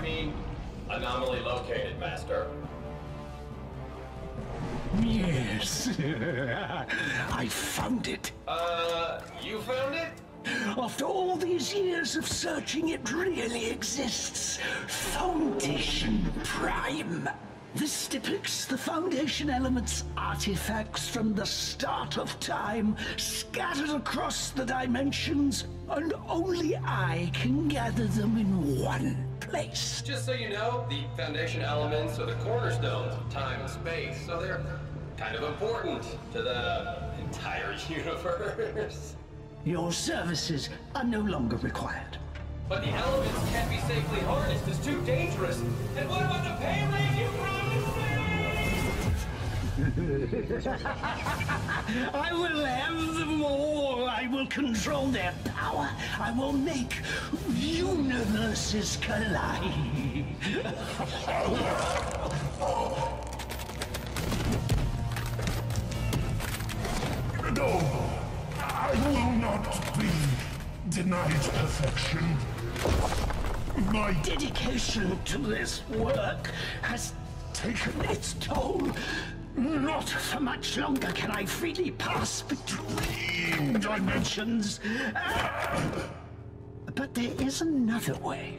mean, anomaly located, Master. Yes. I found it. You found it? After all these years of searching, it really exists. Foundation Prime. This depicts the Foundation element's artifacts from the start of time, scattered across the dimensions, and only I can gather them in one place. Just so you know, the Foundation elements are the cornerstones of time and space, so they're kind of important to the entire universe. Your services are no longer required. But the elements can't be safely harnessed. It's too dangerous. And what about the pay rate you promised me? I will have them all. I will control their power. I will make universes collide. No, I will not be denied perfection. My dedication to this work has taken its toll. Not for much longer can I freely pass between dimensions. But there is another way.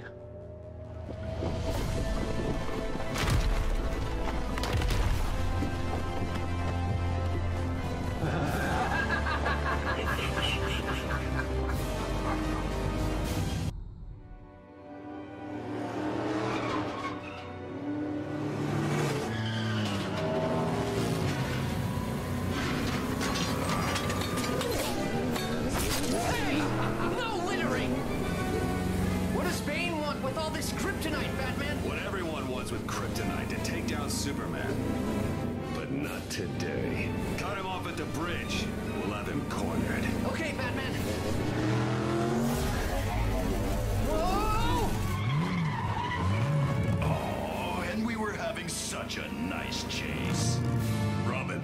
Superman. But not today. Cut him off at the bridge. We'll have him cornered. Okay, Batman. Whoa! Oh, and we were having such a nice chase. Robin.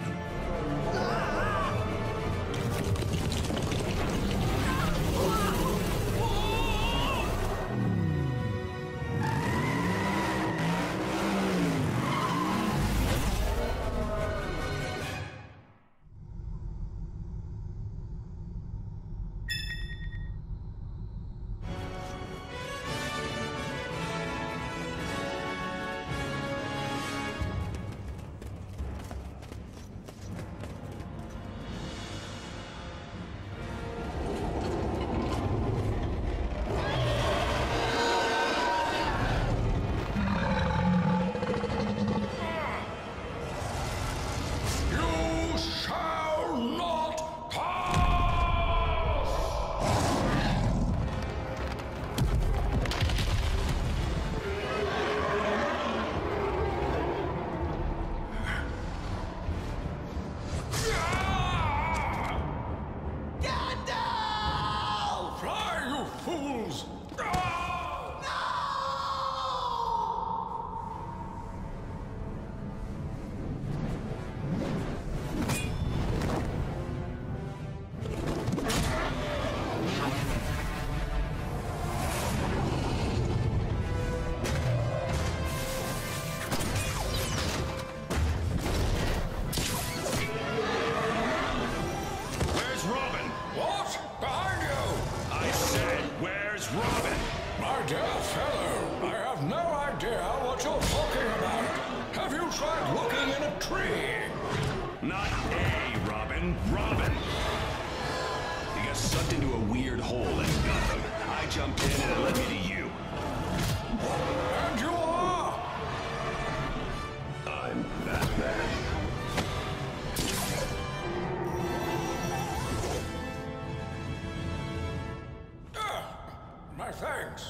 Thanks.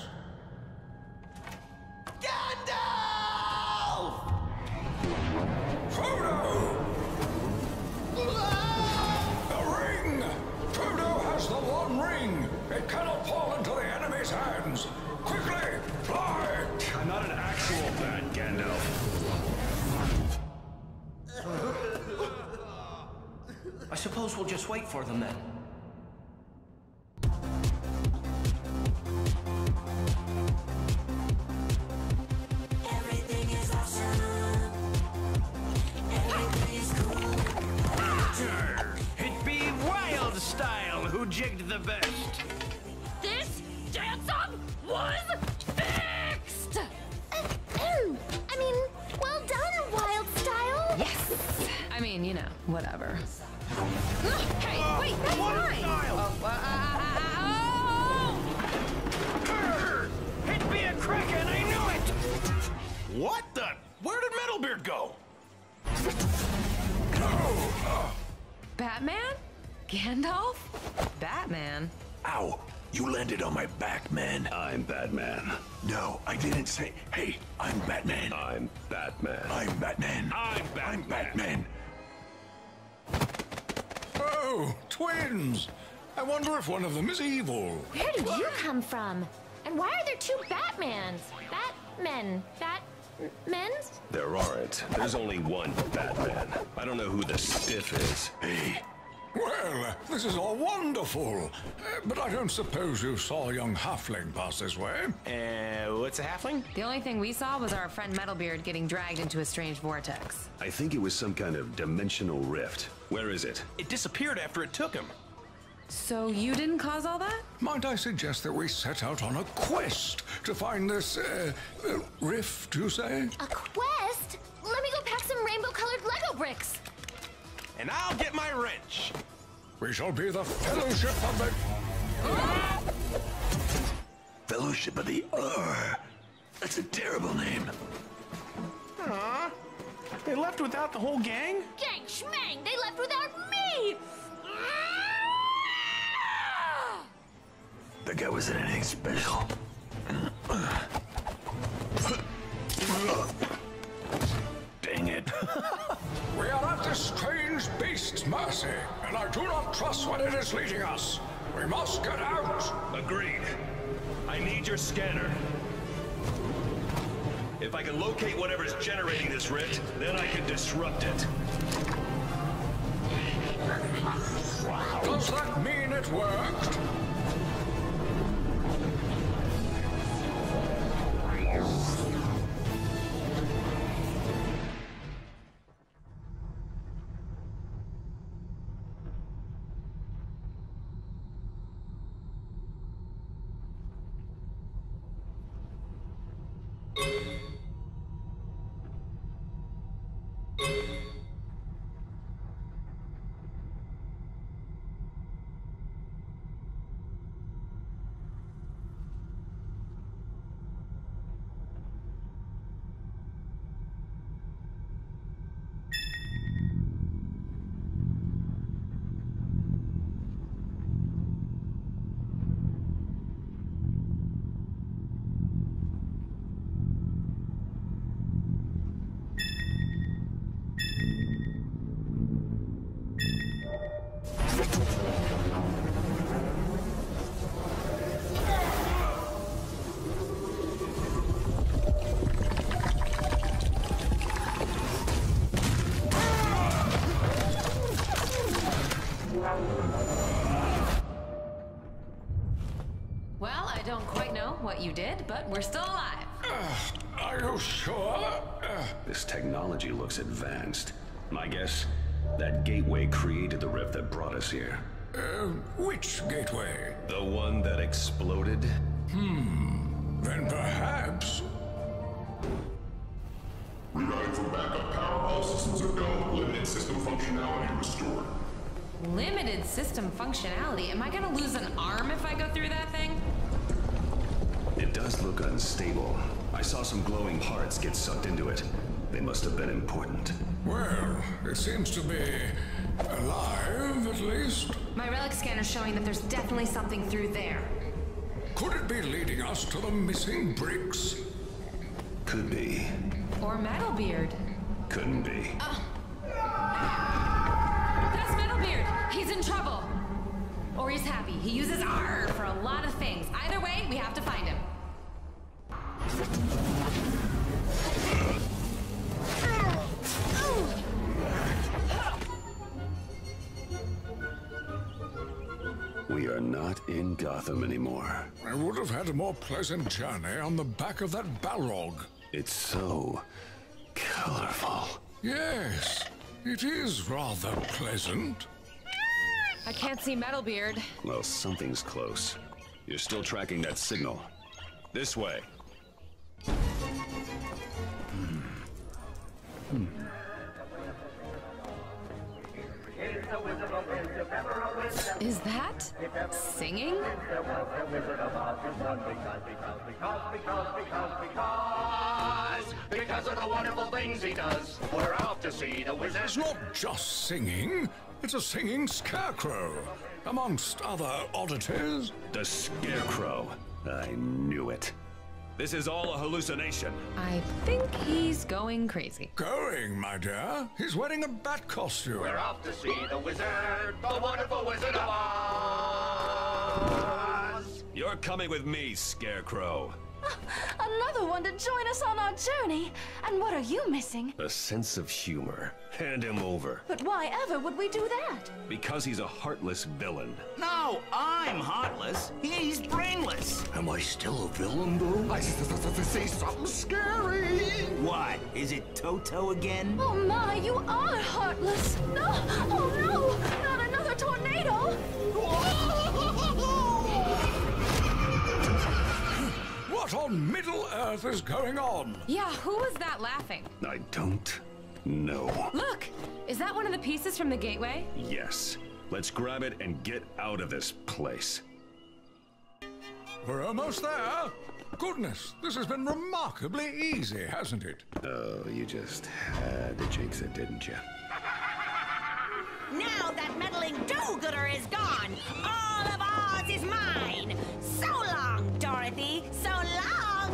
Gandalf! Frodo! The ring! Frodo has the One Ring! It cannot fall into the enemy's hands! Quickly, fly! I'm not an actual bat, Gandalf. I suppose we'll just wait for them then. jigged the best. This dance-off was fixed! I mean, well done, Wild Style! Yes! I mean, you know, whatever. Hey, wait, that's mine! Hit me a kraken, I knew it! What the? Where did Metalbeard go? Batman? Gandalf? Batman? Ow! You landed on my back, man. I'm Batman. No, I didn't say. Hey, I'm Batman. I'm Batman. I'm Batman. I'm Batman. I'm Batman. Oh, twins! I wonder if one of them is evil. Where did you come from? And why are there two Batmans? Batmen? There aren't. There's only one Batman. I don't know who the stiff is. Hey. Well, this is all wonderful. But I don't suppose you saw a young halfling pass this way. What's a halfling? The only thing we saw was our friend Metalbeard getting dragged into a strange vortex. I think it was some kind of dimensional rift. Where is it? It disappeared after it took him. So you didn't cause all that? Might I suggest that we set out on a quest to find this, rift, you say? A quest? Let me go pack some rainbow-colored Lego bricks. And I'll get my wrench. We shall be the Fellowship of the... Fellowship of the... That's a terrible name. Huh? They left without the whole gang? Gang schmang, they left without me! The guy wasn't anything special. Dang it. We are at this strange beast's mercy, and I do not trust what it is leading us. We must get out. Agreed. I need your scanner. If I can locate whatever's generating this rift, then I can disrupt it. Does that mean it worked? Well, I don't quite know what you did, but we're still alive. Are you sure? This technology looks advanced. My guess, that gateway created the rift that brought us here. Which gateway? The one that exploded? Then perhaps... Rerouting for backup power. All systems are go. Limited system functionality restored. Limited system functionality? Am I gonna lose an arm if I go through that thing? It does look unstable. I saw some glowing parts get sucked into it. They must have been important. Well, it seems to be alive, at least. My relic scanner's showing that there's definitely something through there. Could it be leading us to the missing bricks? Could be. Or Metalbeard. Couldn't be. That's Metalbeard! He's in trouble! Or he's happy. He uses R for a lot of things. Either way, we have to find him. We are not in Gotham anymore. I would have had a more pleasant journey on the back of that Balrog. It's so colorful. Yes, it is rather pleasant. I can't see Metalbeard. Well, something's close. You're still tracking that signal. This way. Is that singing? Because of the wonderful things he does, we're out to see the wizard. It's not just singing, it's a singing scarecrow, amongst other oddities. The Scarecrow. I knew it. This is all a hallucination. I think he's going crazy. Going, my dear? He's wearing a bat costume. We're off to see the wizard, the wonderful Wizard of Oz. You're coming with me, Scarecrow. Another one to join us on our journey. And what are you missing? A sense of humor. Hand him over. But why ever would we do that? Because he's a heartless villain. No, I'm heartless. He's brainless. Am I still a villain, though? I see something scary. What? Is it Toto again? Oh my, you are heartless. No, oh no, not another tornado. What on Middle-earth is going on? Yeah, who was that laughing? I don't know. Look! Is that one of the pieces from the gateway? Yes. Let's grab it and get out of this place. We're almost there. Goodness, this has been remarkably easy, hasn't it? Oh, you just had to jinx it, didn't you? Now that meddling do-gooder is gone, all of Oz is mine! So long, Dorothy! So long!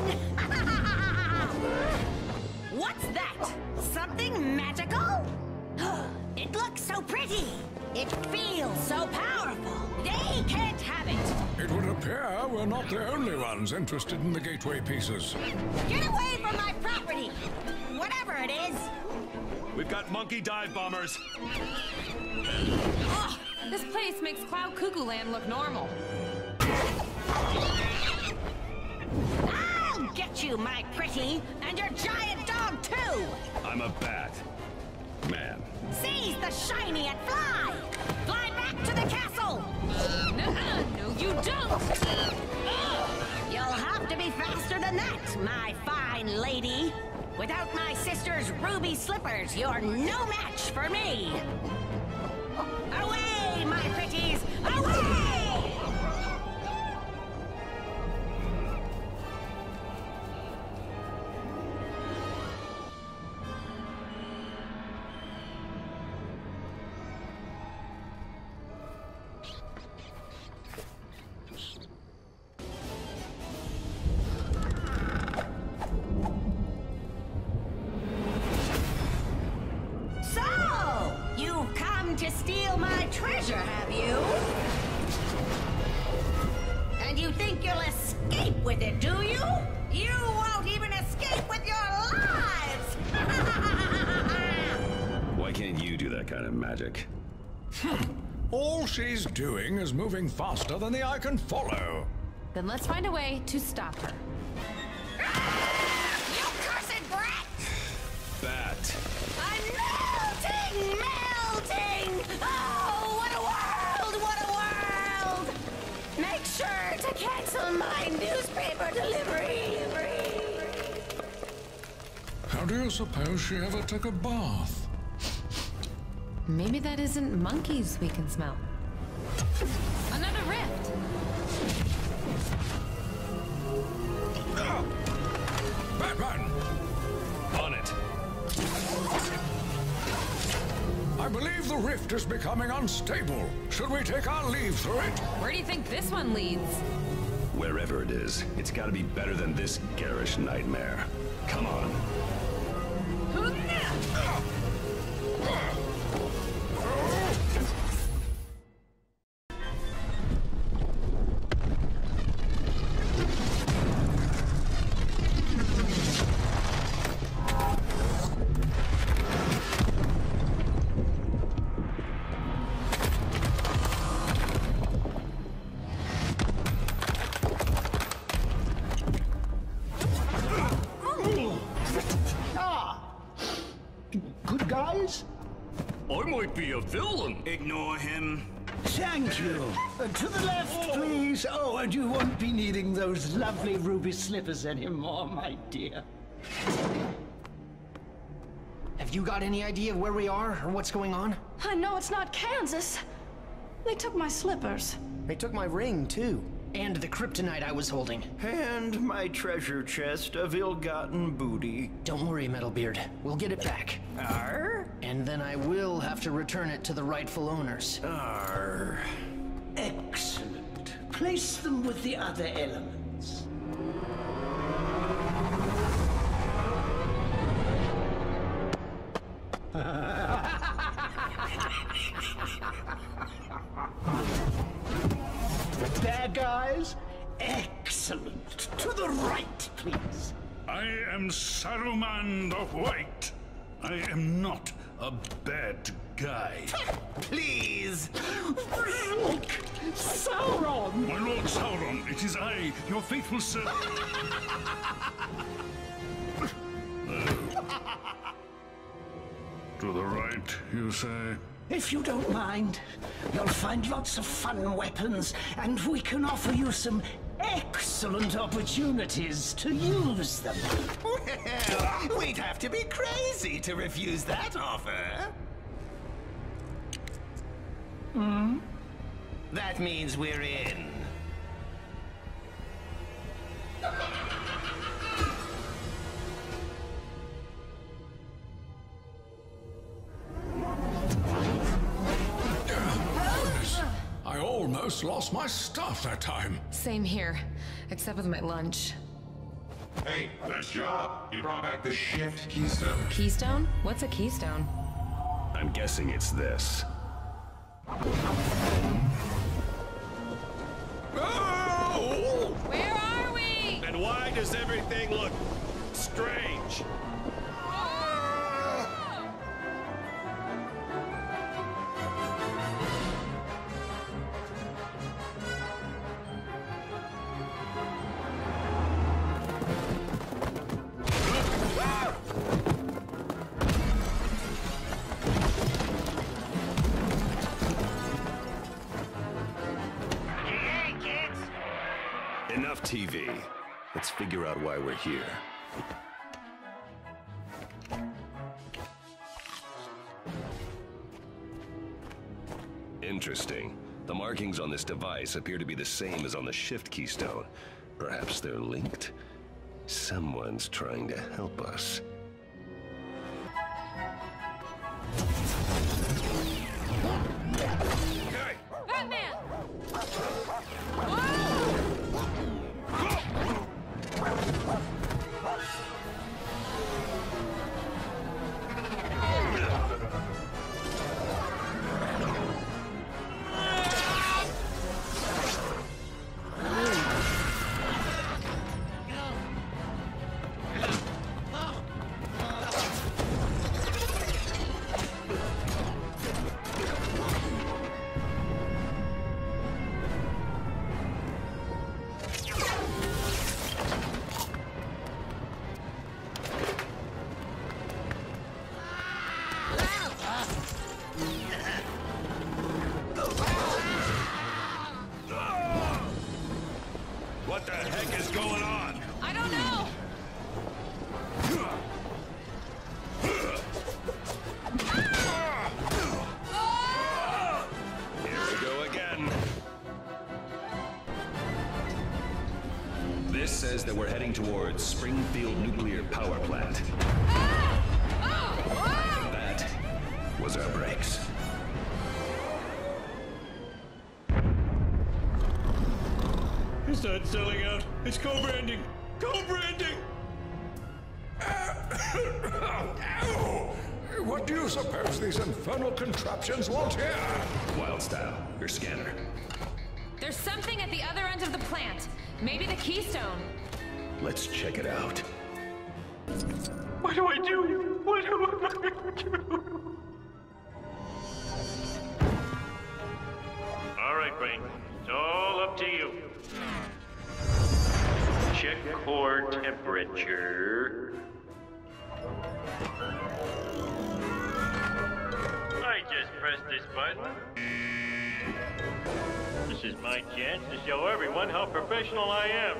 What's that? Something magical? It looks so pretty! It feels so powerful! They can't have it! It would appear we're not the only ones interested in the gateway pieces. Get away from my property! Whatever it is! We've got monkey dive bombers! Oh, this place makes Cloud Cuckoo Land look normal. I'll get you, my pretty, and your giant dog, too! I'm a bat. Man. Seize the shiny and fly! Fly back to the castle! No, you don't! You'll have to be faster than that, my fine lady! Without my sister's ruby slippers, you're no match for me! Away, my pretties! Away! To steal my treasure, have you? And you think you'll escape with it, do you? You won't even escape with your lives! Why can't you do that kind of magic? All she's doing is moving faster than the eye can follow. Then let's find a way to stop her. You cursed brat! Bat. I'm melting! Oh, what a world! What a world! Make sure to cancel my newspaper delivery! How do you suppose she ever took a bath? Maybe that isn't monkeys we can smell. Another rift! Batman! On it! I believe the rift is becoming unstable. Should we take our leave through it? Where do you think this one leads? Wherever it is, it's gotta be better than this garish nightmare. Come on. Good guys? I might be a villain. Ignore him. Thank you. To the left, please. Oh, and you won't be needing those lovely ruby slippers anymore, my dear. Have you got any idea of where we are or what's going on? I know it's not Kansas. They took my slippers. They took my ring, too. And the kryptonite I was holding. And my treasure chest of ill-gotten booty. Don't worry, Metalbeard. We'll get it back. Arr? And then I will have to return it to the rightful owners. Arr. Excellent. Place them with the other elements. There, guys. Excellent. To the right, please. I am Saruman the White. I am not a bad guy. Please. Look, Sauron. My Lord Sauron, it is I, your faithful servant. To the right, you say? If you don't mind, you'll find lots of fun weapons, and we can offer you some excellent opportunities to use them. Well, we'd have to be crazy to refuse that offer. Hmm? That means we're in. I almost lost my stuff that time. Same here, except with my lunch. Hey, nice job. You brought back the shift keystone. Keystone? What's a keystone? I'm guessing it's this. Oh! Where are we? And why does everything look strange? Enough TV. Let's figure out why we're here. Interesting. The markings on this device appear to be the same as on the shift keystone. Perhaps they're linked? Someone's trying to help us. Batman! What the heck is going on? I don't know! Here we go again. This says that we're heading towards Springfield Nuclear Power Plant. That was our brakes. It's not selling out. It's co-branding. Co-branding! What do you suppose these infernal contraptions want here? Wild Style, your scanner. There's something at the other end of the plant. Maybe the keystone. Let's check it out. What do I do? What do I do? All right, Brain. It's all up to you. Check core temperature. I just pressed this button. is my chance to show everyone how professional I am.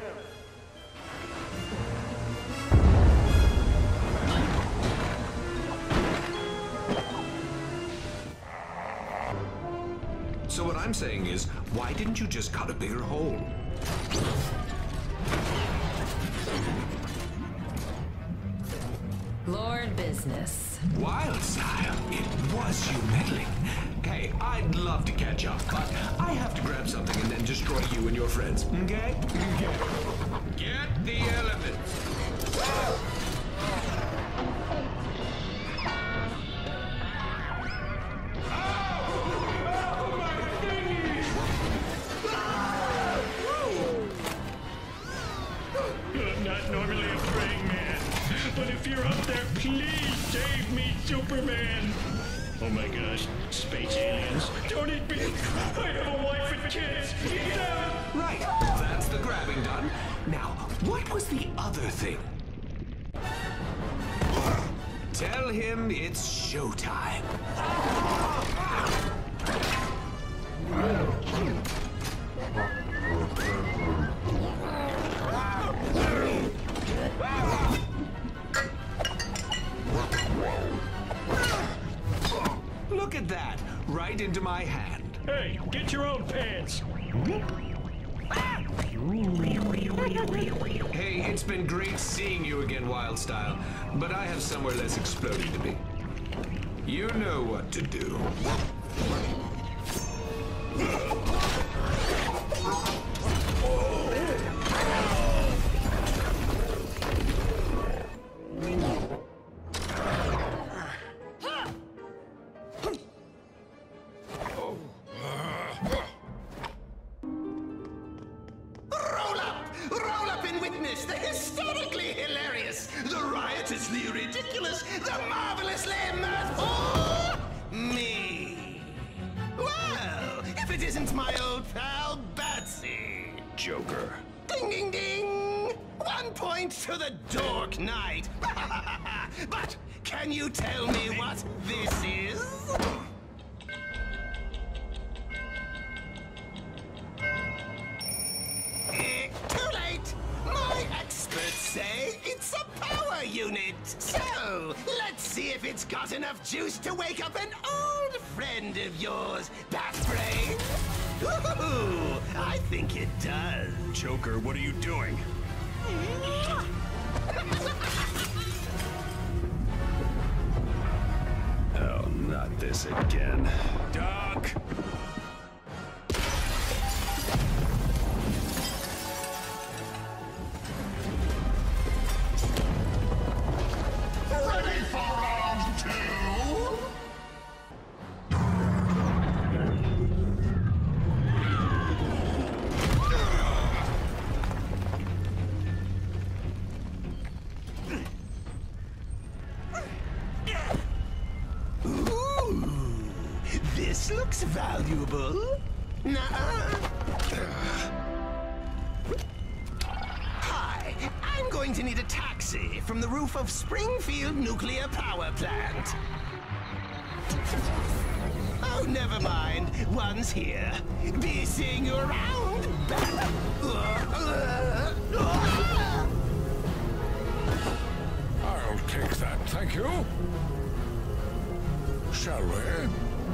So what I'm saying is, why didn't you just cut a bigger hole? Lord business. Wildstyle, it was you meddling. Hey, I'd love to catch up, but I have to grab something and then destroy you and your friends, okay? Get the elements. I'm not normally a praying man, but if you're up there, please save me, Superman! Oh my gosh, space aliens, don't eat me! I have a wife and kids! Eat them! Right, that's the grabbing done. Now, what was the other thing? Tell him it's showtime. Look at that, right into my hand. Hey, get your own pants! Hey, it's been great seeing you again, Wildstyle, but I have somewhere less exploding to be. You know what to do. Roll up and witness the hysterically hilarious, the riotously ridiculous, the marvelously mirthful me. Well, if it isn't my old pal Batsy. Joker. Ding, ding, ding! 1 point to the Dork Knight. But can you tell me what this is? Too late! My experts say it's a power unit. So, let's see if it's got enough juice to wake up an old friend of yours, Batbrain. Ooh, I think it does. Joker, what are you doing? Oh, not this again. Duck! Ready for round 2? Ooh, this looks valuable. Nuh-uh. Hi, I'm going to need a taxi from the roof of Springfield Nuclear Power Plant. Oh, never mind. One's here. Be seeing you around. I'll take that, thank you. Shall we?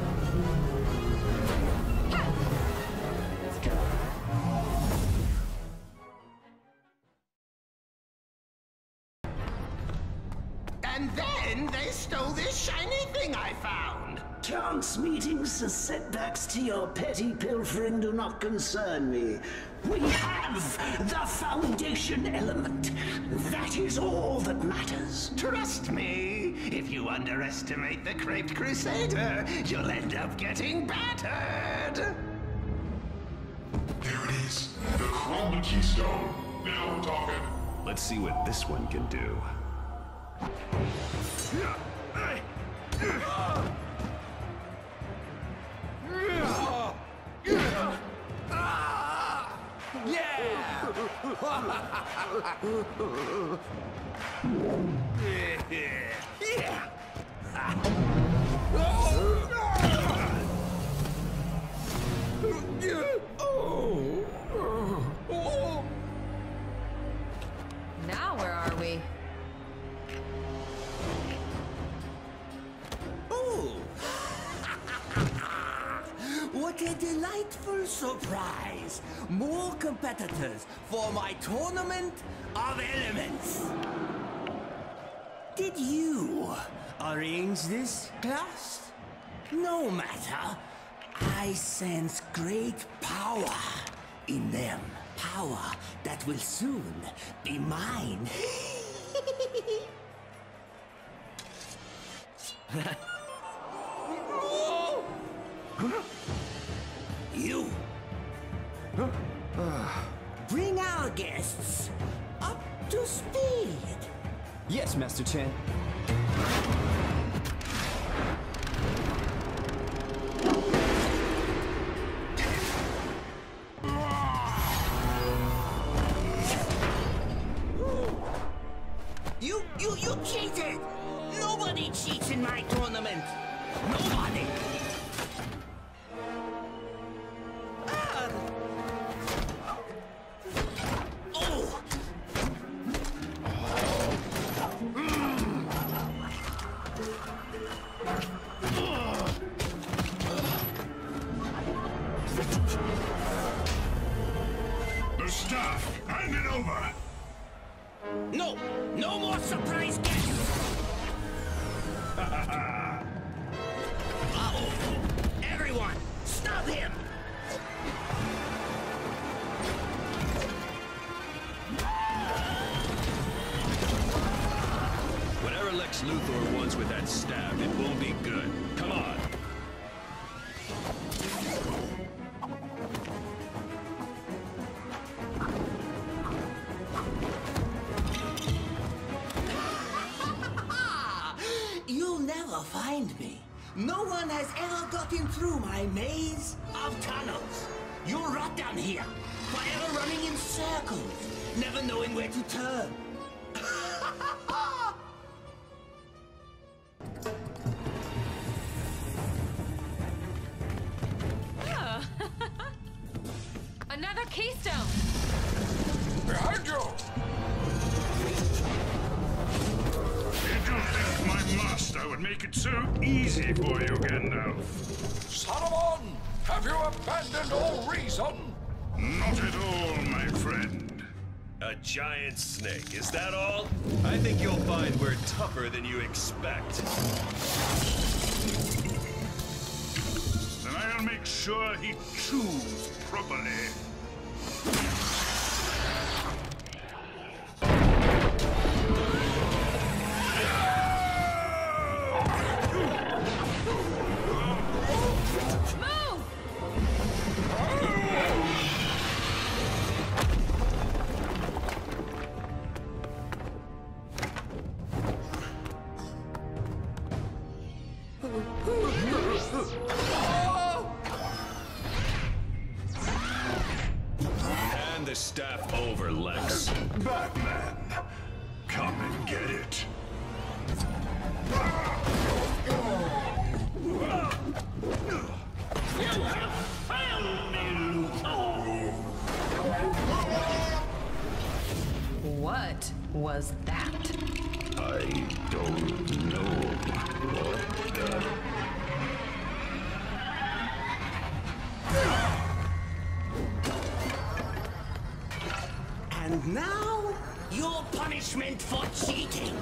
And then they stole this shiny thing I found. Chance meetings and setbacks to your petty pilfering do not concern me. We have the foundation element. That is all that matters. Trust me, if you underestimate the Craped Crusader, you'll end up getting battered. There it is. The Chroma Keystone. Now we're talking. Let's see what this one can do. delightful surprise. More competitors for my tournament of elements. Did you arrange this, class? No matter. I sense great power in them. Power that will soon be mine. You. Bring our guests up to speed. Yes, Master Chan. You cheated! Nobody cheats in my tournament! Nobody! Oh! The staff, hand it over! No! No more surprise guests! Uh-oh! Everyone, stop him! Whatever Lex Luthor wants with that staff, it won't be good. Come on. You'll never find me. No one has ever gotten through my maze of tunnels. You'll rot down here, forever running in circles, never knowing where to turn. Oh. Another keystone. Behind you! Did you think my master would make it so easy for you, Gandalf? Saruman! Have you abandoned all reason? Not at all, my friend. A giant snake, is that all? I think you'll find we're tougher than you expect. Then I'll make sure he chews properly. Hand the staff over, Lex. Batman, come and get it. You have found me, Luthor! What was that? I don't know what the... And now, your punishment for cheating.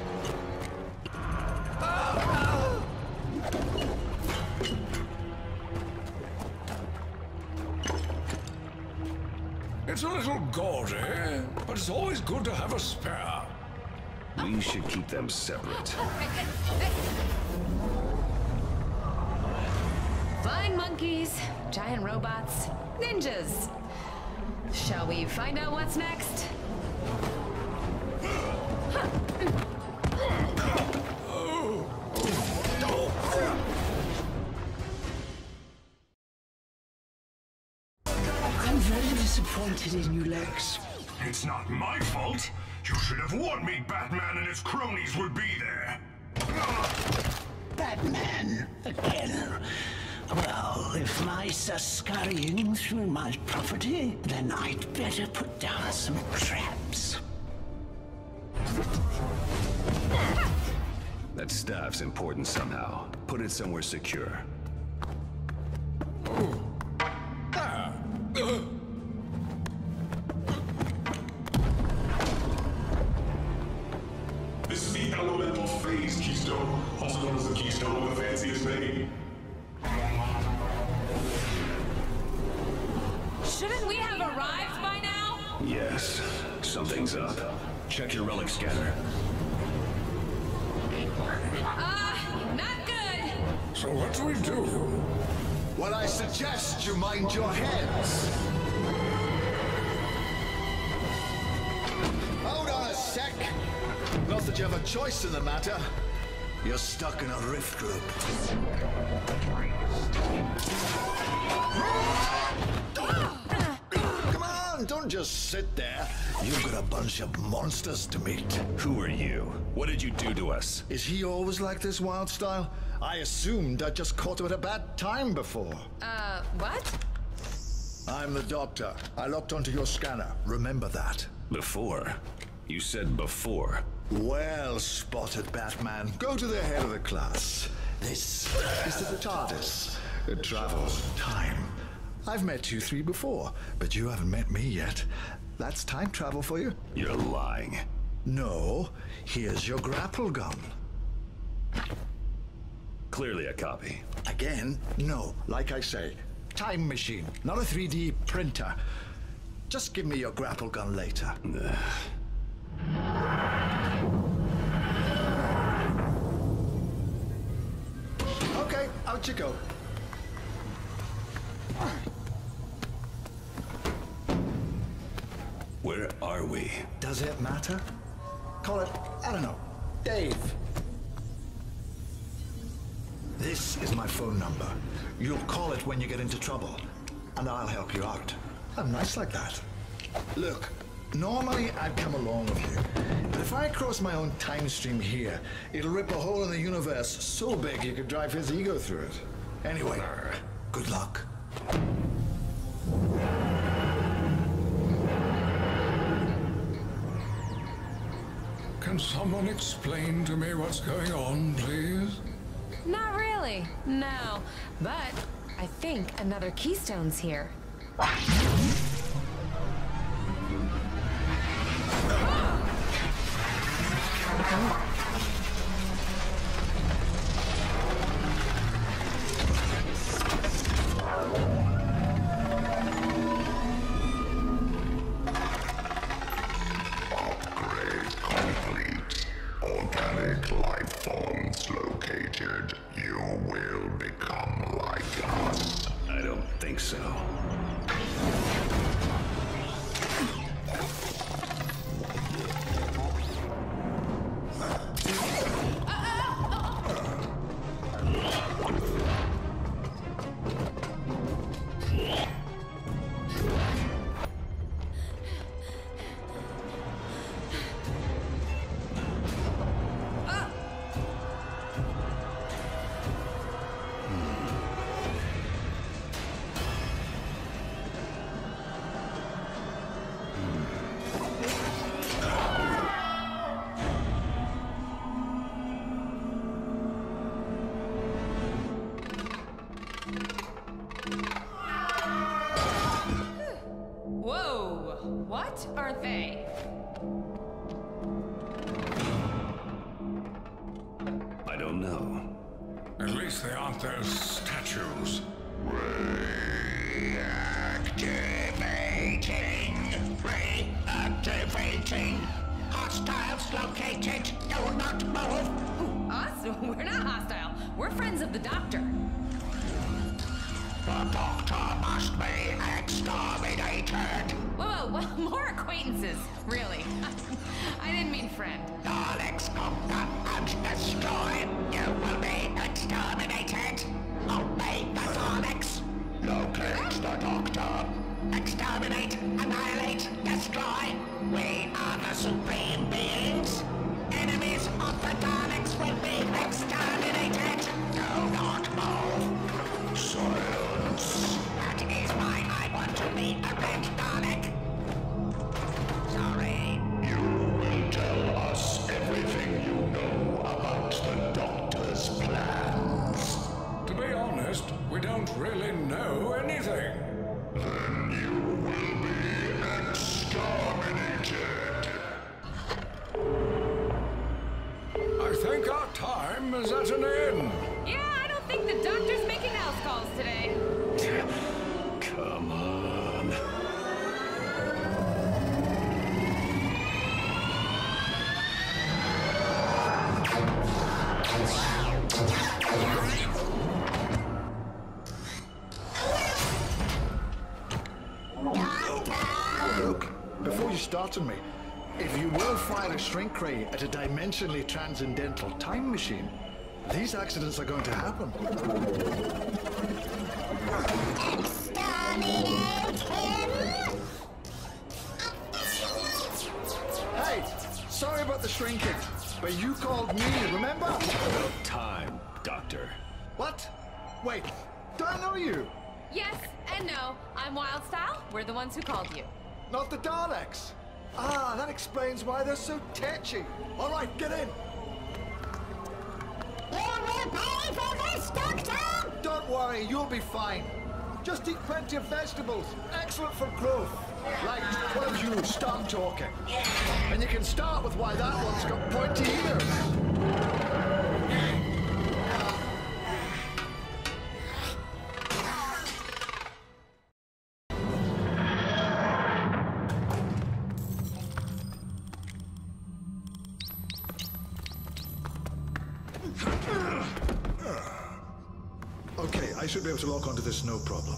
It's a little gaudy, but it's always good to have a spare. We should keep them separate. Flying monkeys, giant robots, ninjas. Shall we find out what's next? I'm very disappointed in you, Lex. It's not my fault. You should have warned me Batman and his cronies would be there. Batman, again. Well, if mice are scurrying through my property, then I'd better put down some traps. That staff's important somehow. Put it somewhere secure. elemental phase keystone, also known as the keystone with the fanciest name. Shouldn't we have arrived by now? Yes, something's up. Check your relic scanner. Not good. So what do we do? Well, I suggest you mind your heads. Hold on a sec. Not that you have a choice in the matter. You're stuck in a rift group. Come on, don't just sit there. You've got a bunch of monsters to meet. Who are you? What did you do to us? Is he always like this, Wildstyle? I assumed I just caught him at a bad time before. What? I'm the doctor. I locked onto your scanner. Remember that. Before? You said before. Well spotted, Batman. Go to the head of the class. This is the TARDIS. It travels time. I've met you three before, but you haven't met me yet. That's time travel for you. You're lying. No. Here's your grapple gun. Clearly a copy. Again? No. Like I say, time machine, not a 3D printer. Just give me your grapple gun later. Okay, out you go. Where are we? Does it matter? Call it, I don't know, Dave. This is my phone number. You'll call it when you get into trouble, and I'll help you out. I'm nice like that. Look, normally I'd come along with you, but if I cross my own time stream here, it'll rip a hole in the universe so big you could drive his ego through it. Anyway, good luck. Can someone explain to me what's going on, please? Not really, no. But I think another keystone's here. Organic life forms located. You will become like us. I don't think so. Whoa! What are they? I don't know. At least they aren't those statues. Reactivating. Hostiles located. Do not move. Us? We're not hostile. We're friends of the Doctor. The Doctor must be exterminated. Whoa, well, more acquaintances, really. I didn't mean friend. Daleks conquer and destroy. You will be exterminated. Obey the Daleks. Locate the Doctor. Exterminate, annihilate, destroy. We are the supreme beings. Enemies of the Daleks will be exterminated. Do not move. Silence. That is why I want to be a red Dalek. Sorry. You will tell us everything you know about the I think our time is at an end. Yeah, I don't think the doctor's making house calls today. Come on. Look, before you start on me, if you will fire a shrink ray at a dimensionally transcendental time machine, these accidents are going to happen. Hey, sorry about the shrinking, but you called me, remember? About time, Doctor. What? Wait, do I know you? Yes and no. I'm Wildstyle. We're the ones who called you. Not the Daleks. Ah, that explains why they're so tetchy. All right, get in. You will pay for this, Doctor! Don't worry, you'll be fine. Just eat plenty of vegetables. Excellent for growth. Right, one of you start talking. And you can start with why that one's got pointy ears. Okay, I should be able to lock onto this no problem.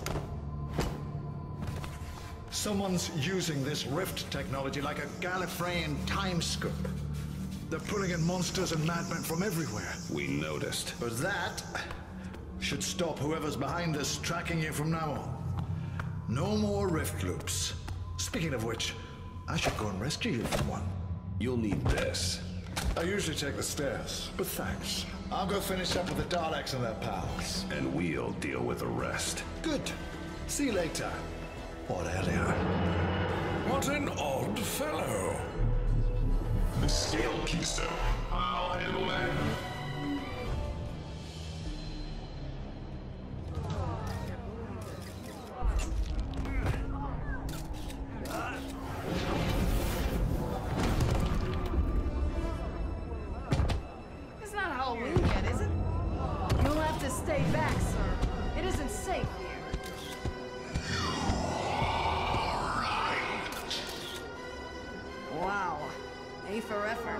Someone's using this rift technology like a Gallifreyan time scoop. They're pulling in monsters and madmen from everywhere. We noticed. But that should stop whoever's behind this tracking you from now on. No more rift loops. Speaking of which, I should go and rescue you from one. You'll need this. I usually take the stairs, but thanks. I'll go finish up with the Daleks and their pals. And we'll deal with the rest. Good. See you later. Or earlier. What an odd fellow. The scale keystone. I'll handle that. It's not Halloween yet, is it? You'll have to stay back, sir. It isn't safe here. Wow. A for effort.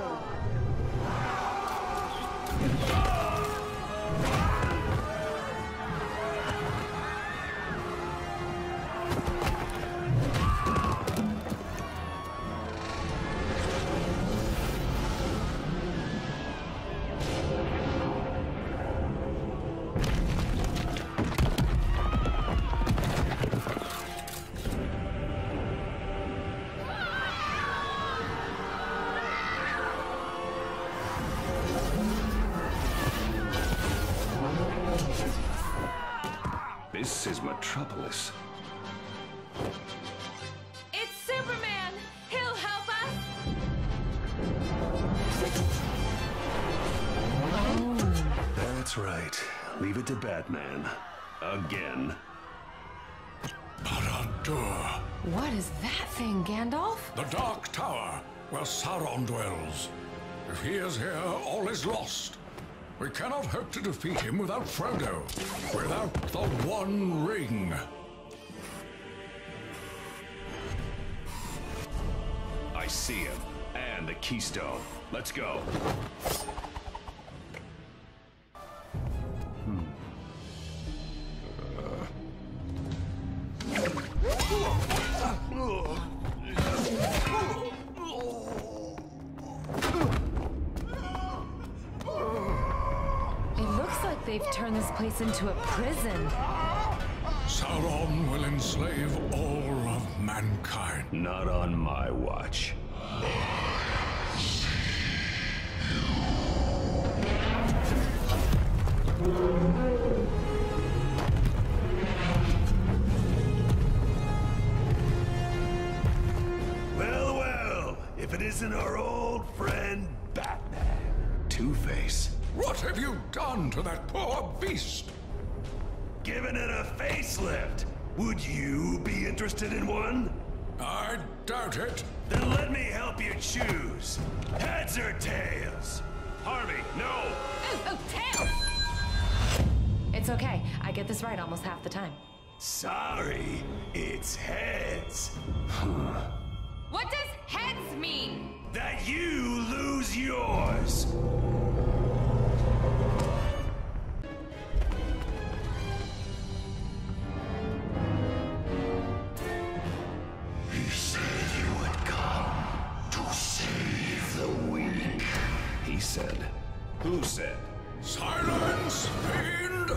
This is Metropolis. It's Superman! He'll help us! That's right. Leave it to Batman. Again. Barad-dûr. What is that thing, Gandalf? The Dark Tower, where Sauron dwells. If he is here, all is lost. We cannot hope to defeat him without Frodo, without the One Ring. I see him. And the keystone. Let's go. They've turned this place into a prison. Sauron will enslave all of mankind. Not on my watch. Well, well, if it isn't our old friend Batman. Two-Face. What have you done to that poor beast? Given it a facelift. Would you be interested in one? I doubt it. Then let me help you choose. Heads or tails? It's okay. I get this right almost half the time. Sorry, it's heads. What does heads mean? That you lose yours. He said you would come to save the weak. He said. Who said? Silence, fiend!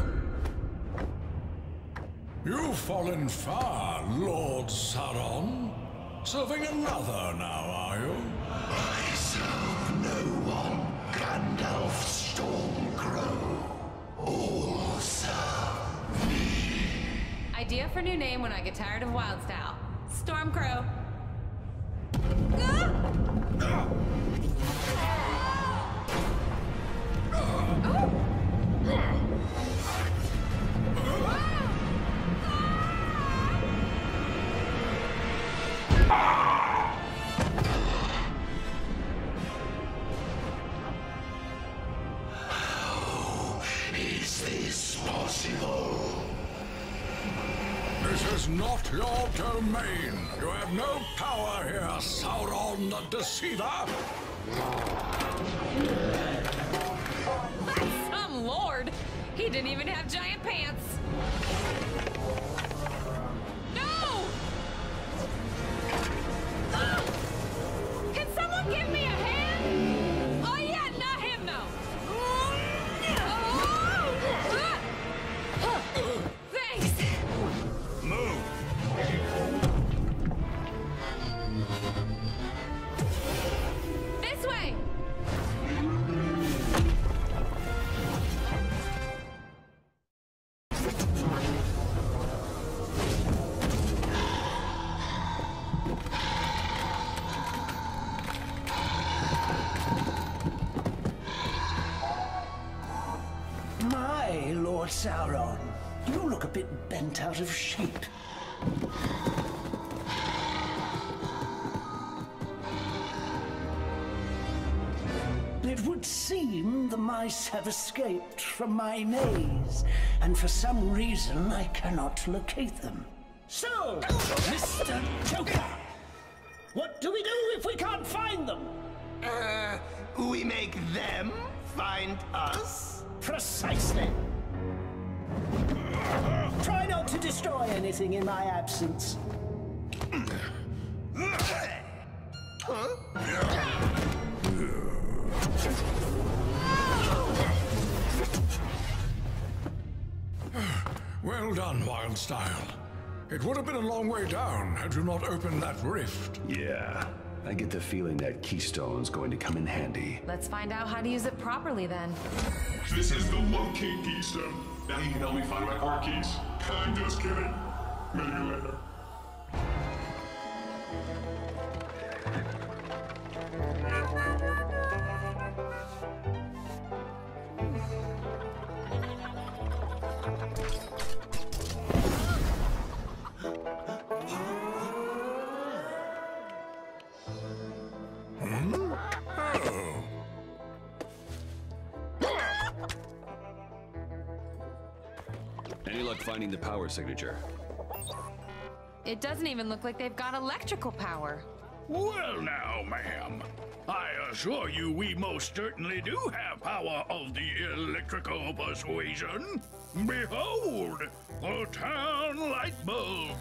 You've fallen far, Lord Sauron. Serving another now, are you? I serve no one, Gandalf Stormcrow. All serve me. Idea for new name when I get tired of Wildstyle. Stormcrow. How is this possible? This is not your domain. You have no power here, Sauron the Deceiver. Some lord. He didn't even have giant pants. No! Can someone give me a hand? Oh yeah, not him though. Thanks. Move. This way. My Lord Sauron, you look a bit bent out of shape. It would seem the mice have escaped from my maze, and for some reason I cannot locate them. So, Mr. Joker, what do we do if we can't find them? We make them find us? Precisely. Try not to destroy anything in my absence. Well done, Wildstyle. It would have been a long way down had you not opened that rift. Yeah. I get the feeling that keystone's going to come in handy. Let's find out how to use it properly then. This is the locate keystone. Now you can help me find my car keys. I'm just kidding. Maybe later. Any luck finding the power signature? It doesn't even look like they've got electrical power. Well now, ma'am. I assure you we most certainly do have power of the electrical persuasion. Behold, a town light bulb.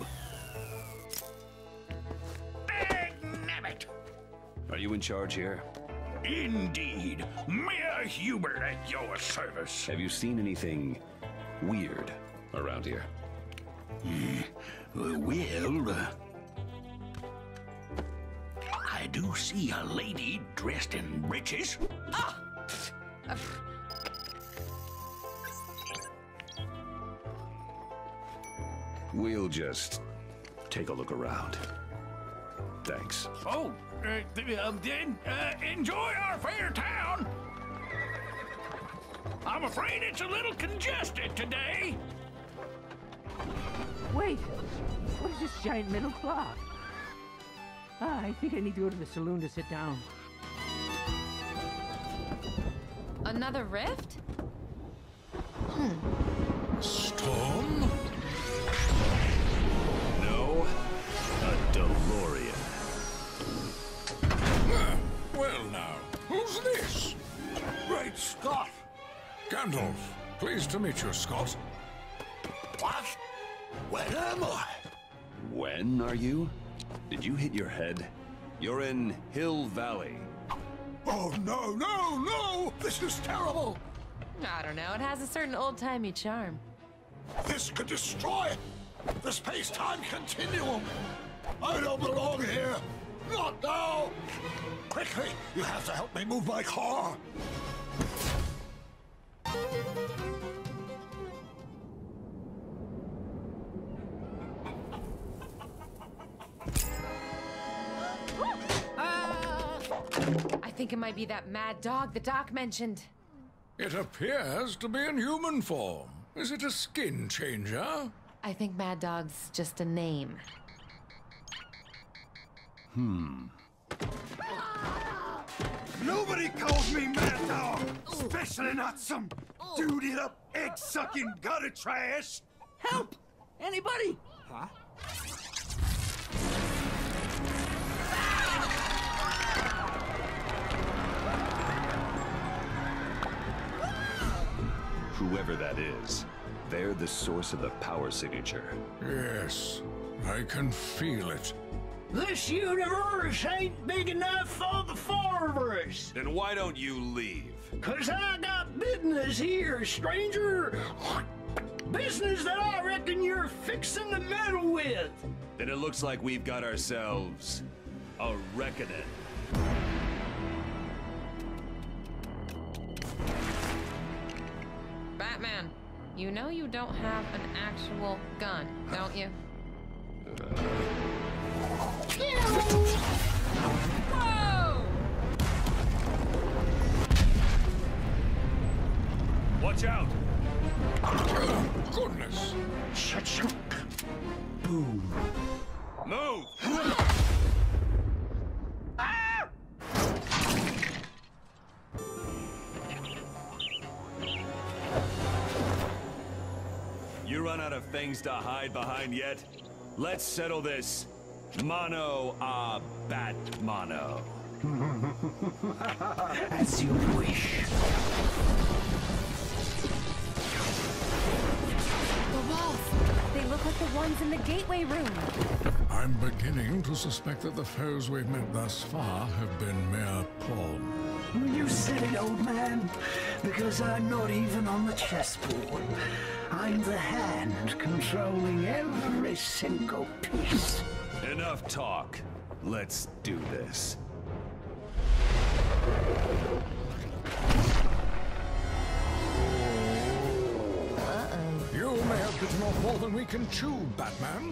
Dagnabbit! Are you in charge here? Indeed. Mayor Hubert at your service. Have you seen anything weird around here? I do see a lady dressed in breeches. Ah! We'll just take a look around. Thanks. Oh, then enjoy our fair town. I'm afraid it's a little congested today. Wait, what is this giant metal clock? I think I need to go to the saloon to sit down. Another rift? Storm? No, a DeLorean. Well now, who's this? Great Scott! Gandalf. Pleased to meet you, Scott. What? Where am I? When are you? Did you hit your head? You're in Hill Valley. Oh, no, no, no! This is terrible! I don't know. It has a certain old-timey charm. This could destroy the space-time continuum! I don't belong here! Not now! Quickly, you have to help me move my car! I think it might be that mad dog the Doc mentioned. It appears to be in human form. Is it a skin changer? I think Mad Dog's just a name. Nobody calls me Mad Dog, especially not some duded up, egg-sucking gutter trash. Help! Anybody? Huh? Whoever that is, they're the source of the power signature. Yes, I can feel it. This universe ain't big enough for the four of us. Then why don't you leave? 'Cause I got business here, stranger. Business that I reckon you're fixing to meddle with. Then it looks like we've got ourselves a reckoning. Batman, you know you don't have an actual gun, don't you? Whoa! Watch out! Goodness! Cha-chunk. Boom. Move! You run out of things to hide behind yet? Let's settle this mano a bat mano. As you wish. The walls! They look like the ones in the gateway room. I'm beginning to suspect that the foes we've met thus far have been mere pawns. You said it, old man, because I'm not even on the chessboard. I'm the hand controlling every single piece. Enough talk. Let's do this. You may have bitten off more than we can chew, Batman.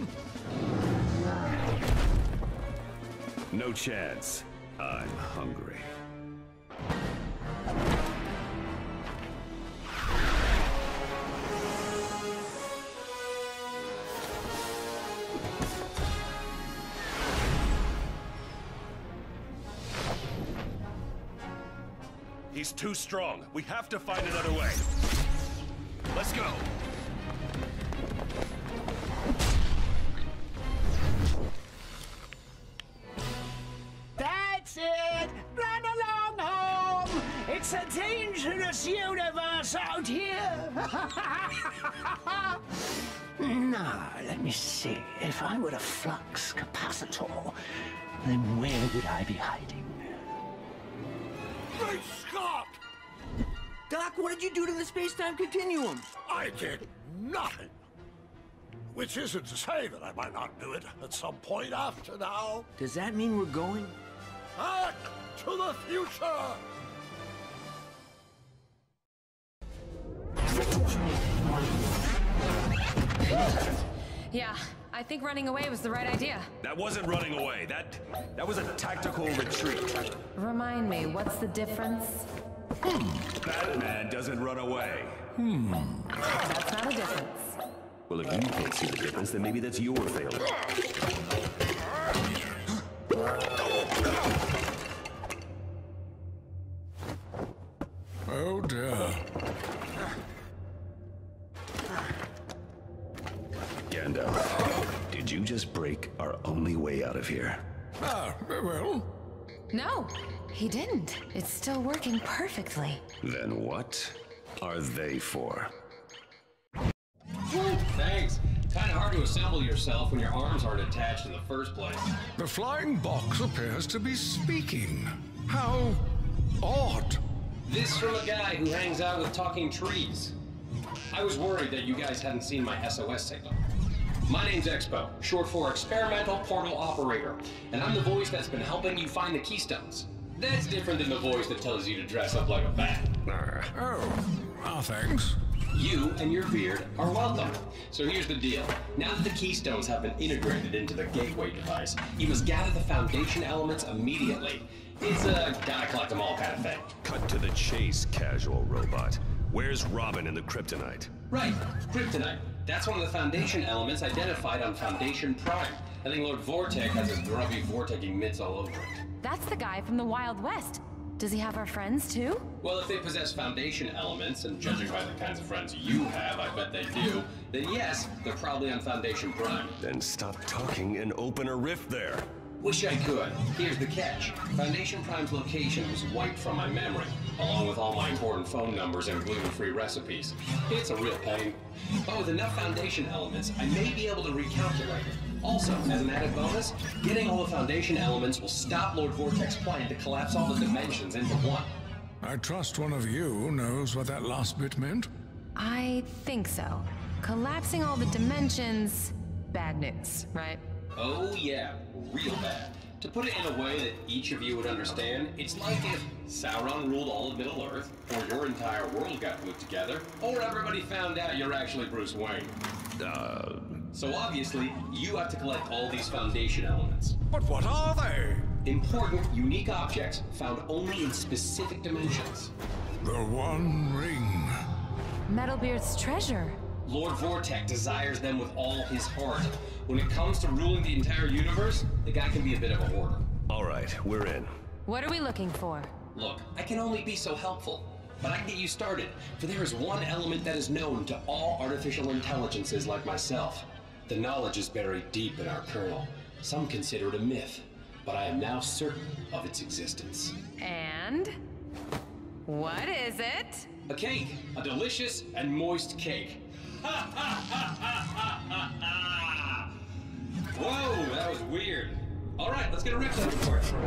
No chance. I'm hungry. He's too strong. We have to find another way. Let's go. That's it! Run along home! It's a dangerous universe out here! Now, let me see. If I were a flux capacitor, then where would I be hiding? Great Scott! Doc, what did you do to the space-time continuum? I did nothing. Which isn't to say that I might not do it at some point after now. Does that mean we're going? Back to the future! Yeah, I think running away was the right idea. That wasn't running away. That was a tactical retreat. Remind me, what's the difference? Batman doesn't run away. That's not a difference. Well, if you can't see the difference, then maybe that's your failure. Oh dear. out. Did you just break our only way out of here? Well... No, he didn't. It's still working perfectly. Then what are they for? Thanks. Kinda hard to assemble yourself when your arms aren't attached in the first place. The flying box appears to be speaking. How odd. This from a guy who hangs out with talking trees. I was worried that you guys hadn't seen my SOS signal. My name's Expo, short for Experimental Portal Operator, and I'm the voice that's been helping you find the Keystones. That's different than the voice that tells you to dress up like a bat. Thanks. You and your beard are welcome. So here's the deal. Now that the Keystones have been integrated into the gateway device, you must gather the foundation elements immediately. It's a gotta collect them all kind of thing. Cut to the chase, casual robot. Where's Robin and the kryptonite? Right, kryptonite. That's one of the foundation elements identified on Foundation Prime. I think Lord Vortek has his grubby vortexing mitts all over it. That's the guy from the Wild West. Does he have our friends too? Well, if they possess foundation elements, and judging by the kinds of friends you have, I bet they do, then yes, they're probably on Foundation Prime. Then stop talking and open a rift there. Wish I could. Here's the catch. Foundation Prime's location was wiped from my memory, along with all my important phone numbers and gluten-free recipes. It's a real pain. But with enough foundation elements, I may be able to recalculate it. Also, as an added bonus, getting all the foundation elements will stop Lord Vortek's plan to collapse all the dimensions into one. I trust one of you knows what that last bit meant. I think so. Collapsing all the dimensions, bad news, right? Oh yeah, real bad. To put it in a way that each of you would understand, it's like if Sauron ruled all of Middle-earth, or your entire world got put together, or everybody found out you're actually Bruce Wayne. So obviously, you have to collect all these foundation elements. But what are they? Important, unique objects found only in specific dimensions. The One Ring. Metalbeard's treasure. Lord Vortek desires them with all his heart. When it comes to ruling the entire universe, the guy can be a bit of a hoarder. All right, we're in. What are we looking for? Look, I can only be so helpful. But I can get you started, for there is one element that is known to all artificial intelligences like myself. The knowledge is buried deep in our kernel. Some consider it a myth, but I am now certain of its existence. And? What is it? A cake. A delicious and moist cake. Whoa, that was weird. All right, let's get a riff done for it.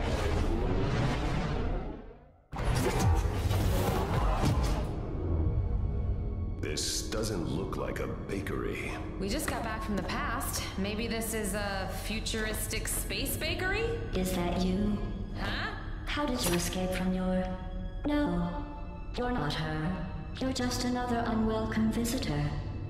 This doesn't look like a bakery. We just got back from the past. Maybe this is a futuristic space bakery? Is that you? Huh? How did you escape from your... No, you're not her. You're just another unwelcome visitor.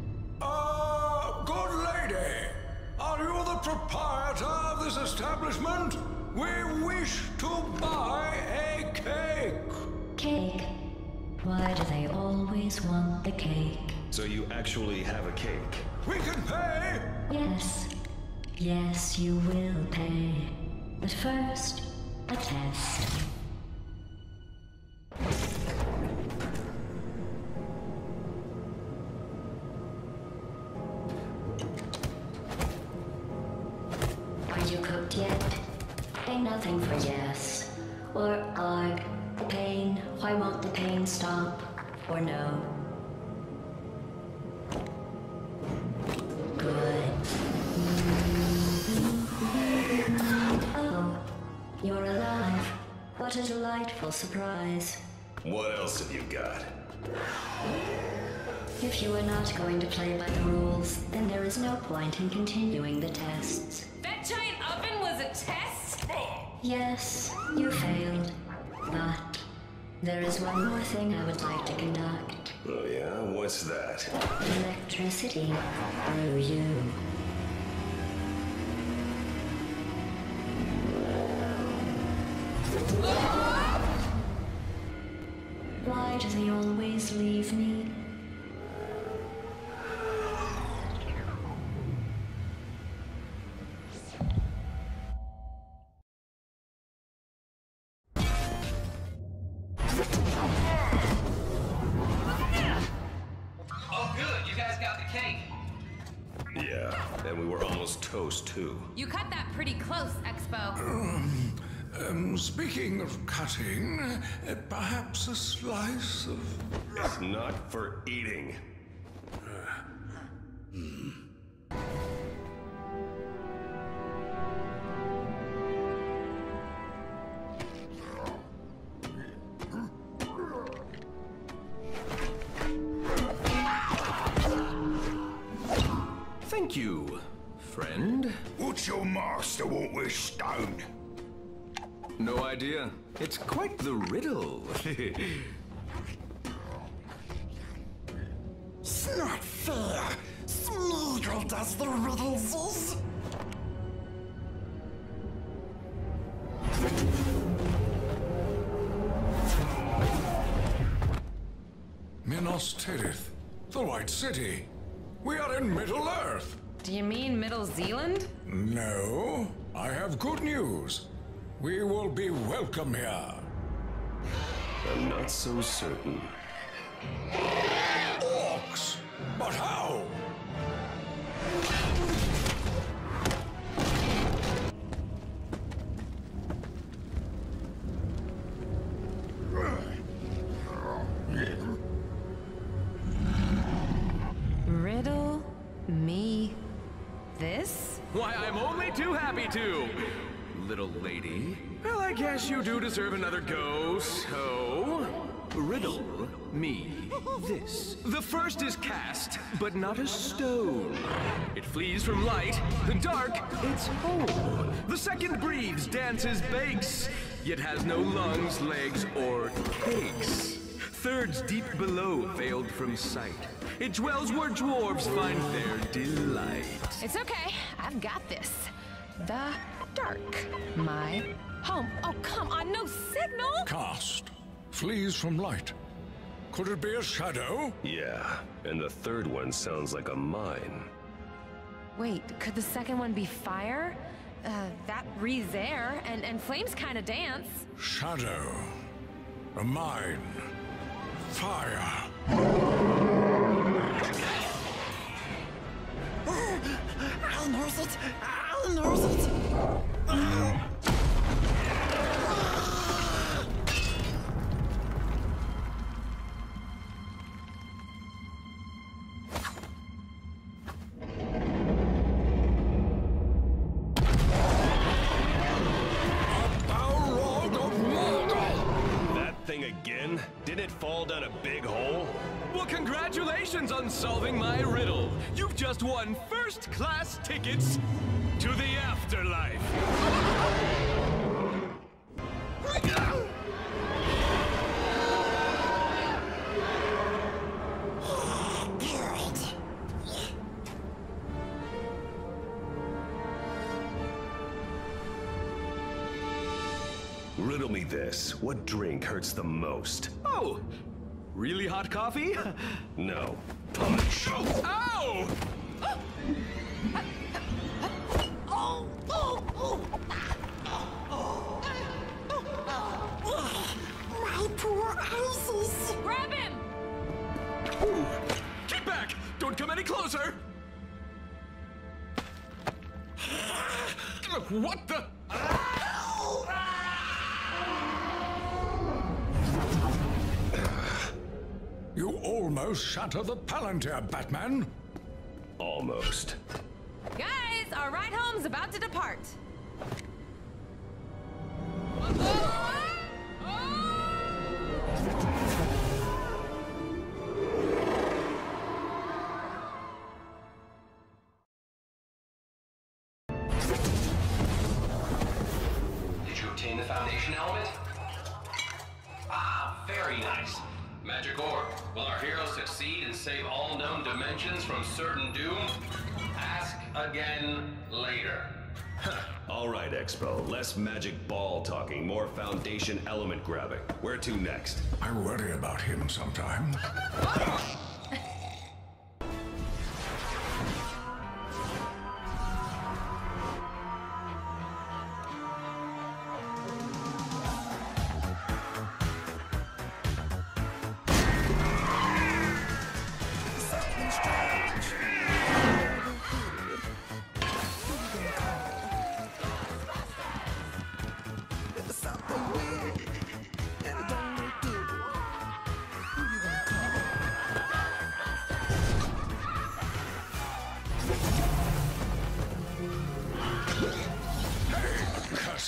Good lady. Are you the proprietor of this establishment? We wish to buy a cake. Cake? Why do they always want the cake? So you actually have a cake? We can pay! Yes. Yes, you will pay. But first, a test. Are you cooked yet? Ain't nothing for yes. Or arg. The pain, why won't the pain stop? Or no? Good. Oh, you're alive. What a delightful surprise. What else have you got? If you are not going to play by the rules, then there is no point in continuing the tests. That giant oven was a test? Yes, you failed. But there is one more thing I would like to conduct. Oh yeah? What's that? Electricity through you. Why do they always leave me? toast, too. You cut that pretty close, Expo. Speaking of cutting, perhaps a slice of... It's not for eating. Thank you, friend. What's your master want with stone? No idea. It's quite the riddle. It's not fair. Smeagol does the riddles. Minas Tirith, the White City. We are in Middle-earth. Do you mean Middle Zealand? No, I have good news. We will be welcome here. I'm not so certain. Orcs! But how? Riddle me this? Why, I'm only too happy to, little lady. Well, I guess you do deserve another go, so... Riddle me this. The first is cast, but not a stone. It flees from light, the dark, its home. The second breathes, dances, bakes, yet has no lungs, legs, or cakes. Third's deep below, veiled from sight. It dwells where dwarves find their delight. It's okay. I've got this. The dark. My home. Oh, come on. No signal. Cast. Flees from light. Could it be a shadow? Yeah, and the third one sounds like a mine. Wait, could the second one be fire? That breathes air, and flames kind of dance. Shadow. A mine. Fire. I'll nurse it. I'll nurse it. That thing again? Didn't it fall down a big hole? Well, congratulations on solving my riddle. You've just won first-class tickets to the afterlife. Riddle me this. What drink hurts the most? Oh, really hot coffee? No. Punch. Ow! My poor Isis. Grab him! Ooh. Keep back! Don't come any closer! What the? You almost shatter the Palantir, Batman. Almost. Guys, our ride home's about to depart. Did you obtain the foundation element? Ah, very nice. Magic orb. Will our heroes succeed and save all known dimensions from certain doom? Ask again later. All right, Expo. Less magic ball talking, more foundation element grabbing. Where to next? I worry about him sometimes.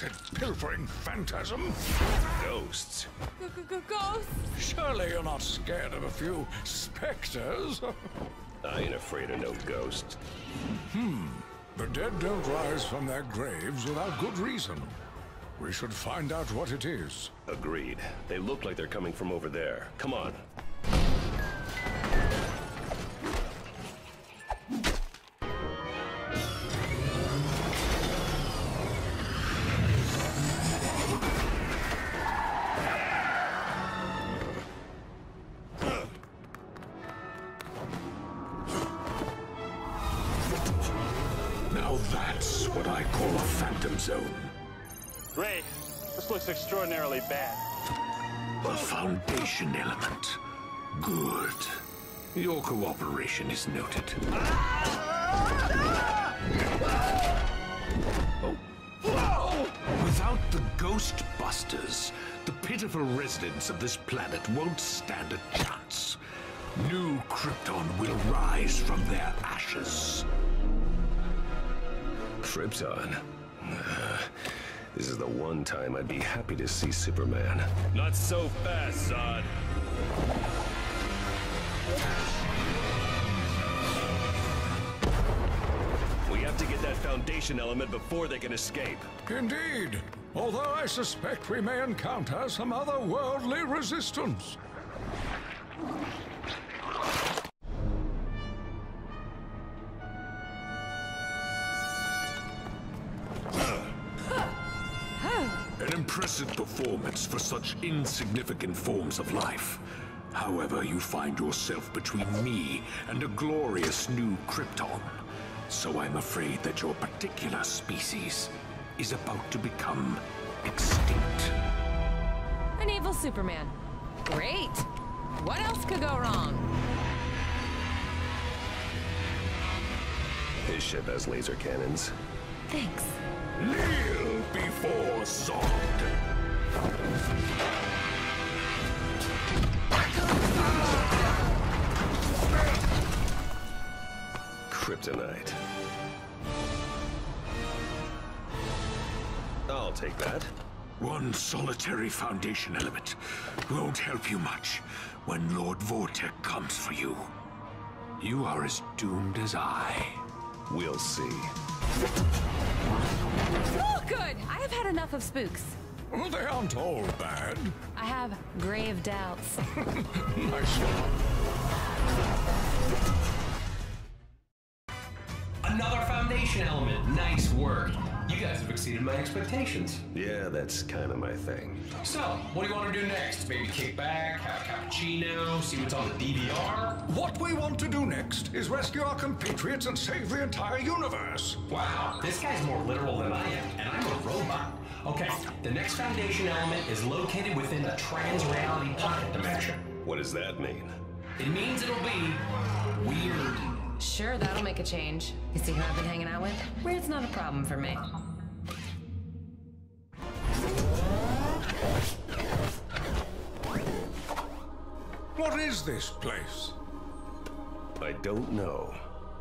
accursed pilfering phantasm. Ghosts? Ghosts? Surely you're not scared of a few specters? I ain't afraid of no ghosts. The dead don't rise from their graves without good reason. We should find out what it is. Agreed. They look like they're coming from over there. Come on. Now that's what I call a phantom zone. Ray, this looks extraordinarily bad. A foundation element. Good. Your cooperation is noted. Without the Ghost Busters, the pitiful residents of this planet won't stand a chance. New Krypton will rise from their ashes. Krypton? This is the one time I'd be happy to see Superman. Not so fast, Zod. We have to get that foundation element before they can escape. Indeed. Although I suspect we may encounter some otherworldly resistance. An impressive performance for such insignificant forms of life. However, you find yourself between me and a glorious new Krypton. So I'm afraid that your particular species is about to become extinct. An evil Superman. Great. What else could go wrong? His ship has laser cannons. Thanks. Kneel before Zod. Kryptonite. I'll take that. One solitary foundation element won't help you much when Lord Vortek comes for you. You are as doomed as I. We'll see. Oh, good! I have had enough of spooks. Oh, they aren't all bad. I have grave doubts. Nice one. Another foundation element. Nice work. You guys have exceeded my expectations. Yeah, that's kind of my thing. So, what do you want to do next? Maybe kick back, have a cappuccino, see what's on the DVR? What we want to do next is rescue our compatriots and save the entire universe. Wow, this guy's more literal than I am, and I'm a robot. Okay, the next foundation element is located within a trans-reality pocket dimension. What does that mean? It means it'll be weird. Sure, that'll make a change. You see who I've been hanging out with? Weird's not a problem for me. What is this place? I don't know.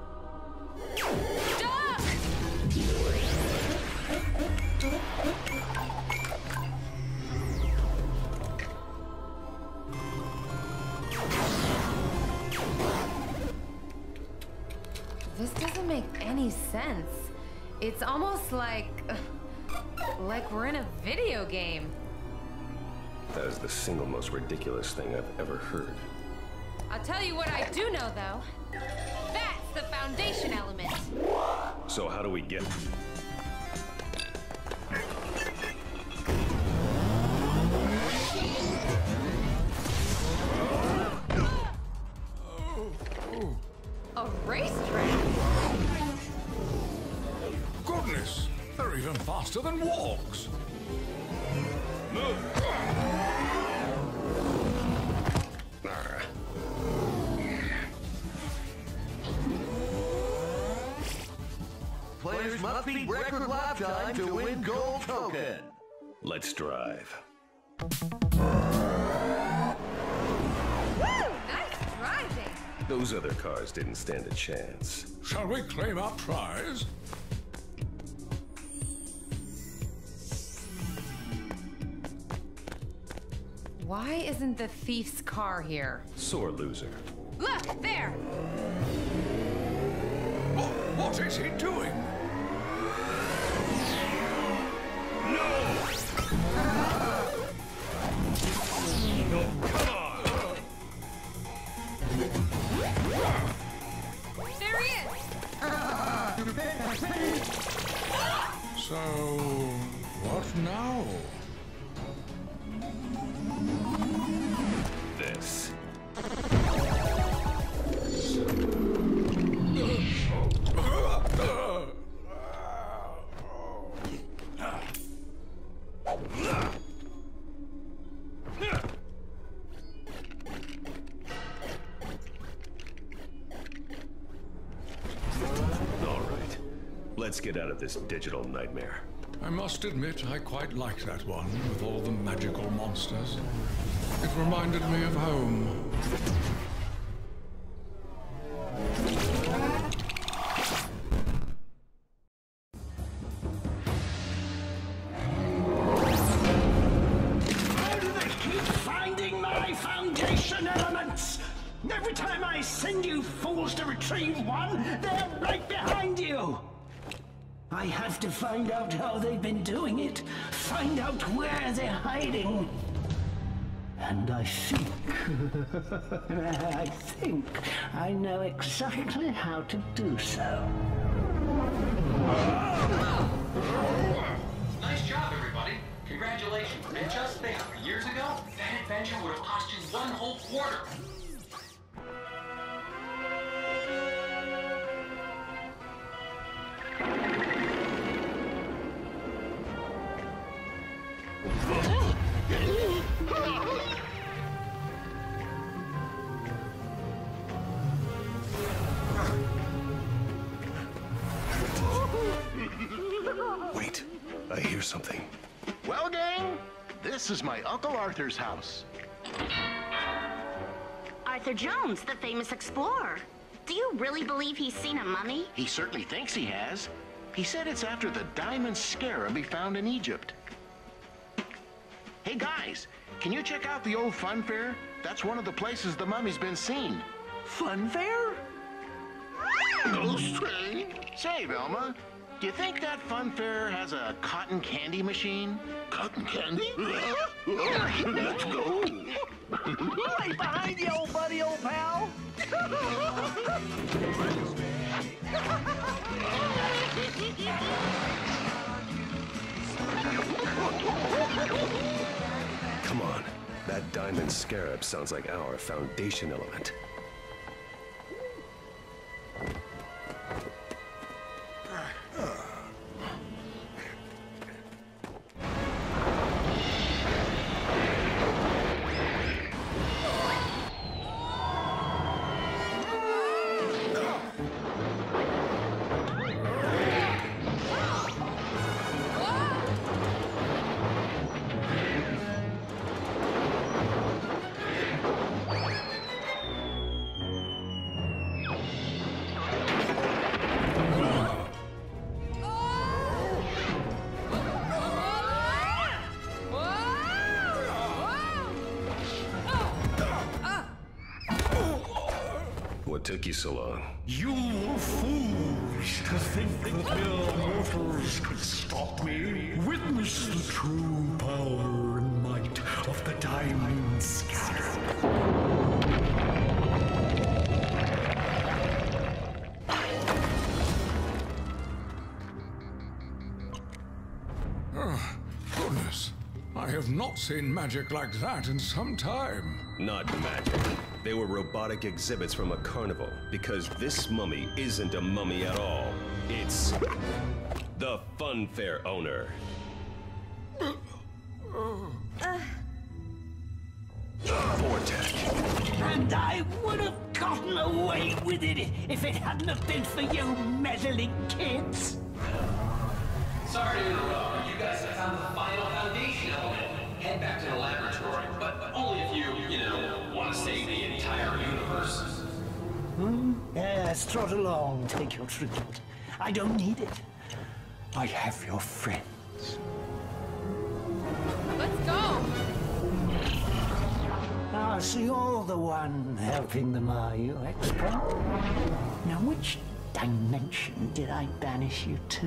This doesn't make any sense. It's almost like we're in a video game. That is the single most ridiculous thing I've ever heard. I'll tell you what I do know, though. That's the foundation element. So how do we get... A racetrack? Goodness, they're even faster than walks. Move! Players must beat record lap time to win gold token. Let's drive. Nice driving! Those other cars didn't stand a chance. Shall we claim our prize? Why isn't the thief's car here? Sore loser. Look, there! What is he doing? No! Come on! There he is! So, what now? This. All right. Let's get out of this digital nightmare. I must admit, I quite like that one, with all the magical monsters. It reminded me of home. How do they keep finding my foundation elements? Every time I send you fools to retrieve one, they're right behind you! I have to find out how they've been doing it, find out where they're hiding. And I think I know exactly how to do so. Nice job, everybody. Congratulations. And just think, years ago, that adventure would have cost you one whole quarter. Wait, I hear something. Well, gang, this is my Uncle Arthur's house. Arthur Jones, the famous explorer. Do you really believe he's seen a mummy? He certainly thinks he has. He said it's after the diamond scarab he found in Egypt. Hey guys, can you check out the old fun fair? That's one of the places the mummy's been seen. Fun fair? Ghost train? Say, Velma, do you think that fun fair has a cotton candy machine? Cotton candy? Let's go. Right behind you, old buddy, old pal. Come on. That diamond scarab sounds like our foundation element. What took you so long? You were fools to think that mere mortals could stop me. Witness the true power and might of the diamond scarab. Oh, goodness. I have not seen magic like that in some time. Not magic. They were robotic exhibits from a carnival, because this mummy isn't a mummy at all. It's the fun fair owner. Vortex. And I would have gotten away with it if it hadn't have been for you meddling kids. Sorry to interrupt, but you guys have found the final foundation element. Head back to the laboratory, but only if you want to save the entire universe. Yes, trot along, take your treatment. I don't need it. I have your friends. Let's go! Ah, so you're the one helping them, are you, Expo? Now, which dimension did I banish you to?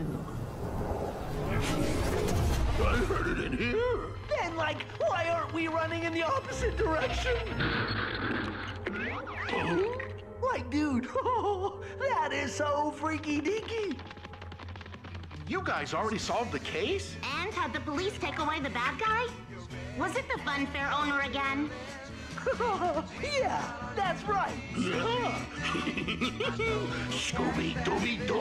I heard it in here. Then, like, why aren't we running in the opposite direction? Oh? Like, dude, that is so freaky deaky. You guys already solved the case? And had the police take away the bad guy? Was it the fun fair owner again? Yeah, that's right. Yeah. Scooby-Dooby-Doo.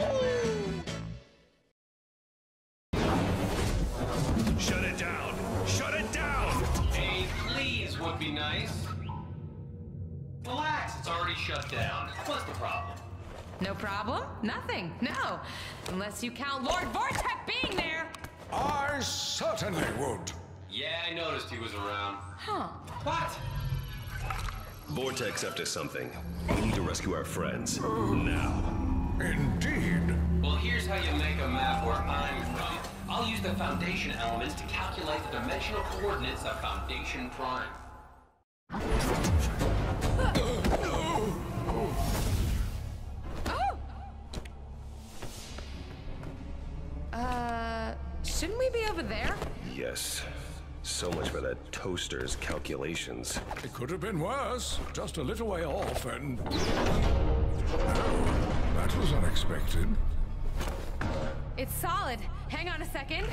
Shut it down! Shut it down! Hey, please would be nice. Relax, it's already shut down. What's the problem? No problem? Nothing. No. Unless you count Lord Vortek being there. I certainly would. Yeah, I noticed he was around. Huh. What? Vortex up to something. We need to rescue our friends. Now. Indeed. Well, here's how you make a map where I'm from. I'll use the Foundation elements to calculate the dimensional coordinates of Foundation Prime. Shouldn't we be over there? Yes. So much for that toaster's calculations. It could have been worse. Just a little way off and... Oh, that was unexpected. It's solid. Hang on a second.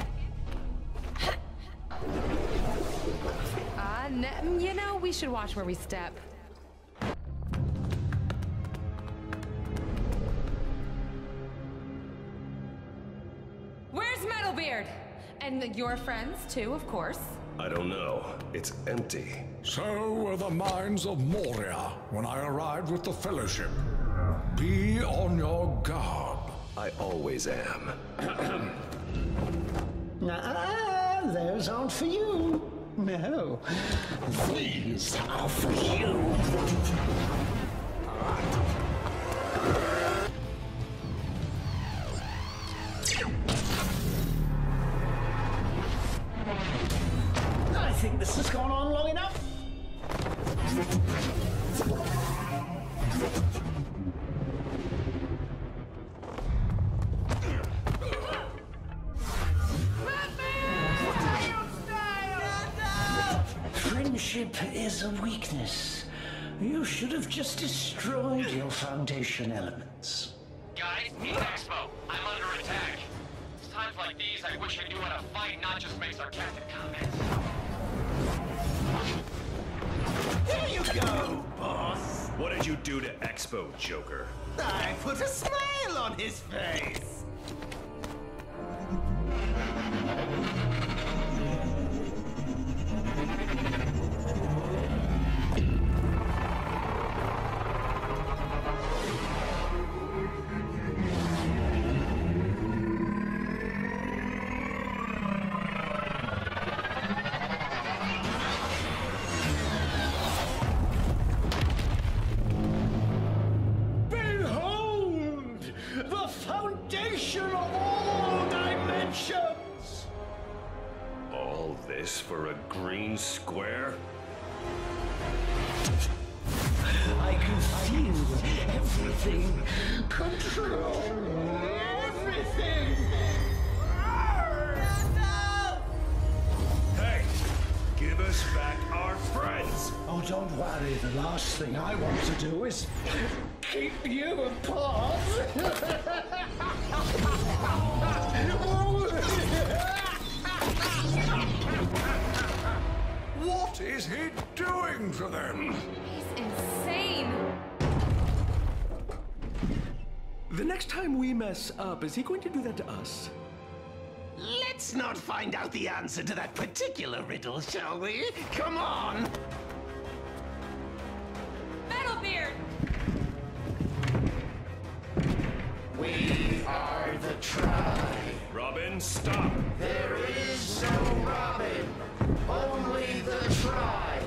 You know, we should watch where we step. Where's Metalbeard? And your friends, too, of course. I don't know. It's empty. So were the mines of Moria when I arrived with the Fellowship. Be on your guard. I always am. Those aren't for you. No, these are for you. I think this has gone on long enough. Friendship is a weakness. You should have just destroyed your Foundation elements. Guys, meet Expo. I'm under attack. It's times like these I wish I knew how to fight, not just make sarcastic comments. Here you go, boss. What did you do to Expo, Joker? I put a smile on his face. For a green square? I can feel everything. Control everything. Hey! Give us back our friends! Oh, don't worry. The last thing I want to do is keep you apart. What is he doing to them? He's insane. The next time we mess up, is he going to do that to us? Let's not find out the answer to that particular riddle, shall we? Come on! Metalbeard! We are the tribe. Robin, stop! There is no Robin, only the tribe.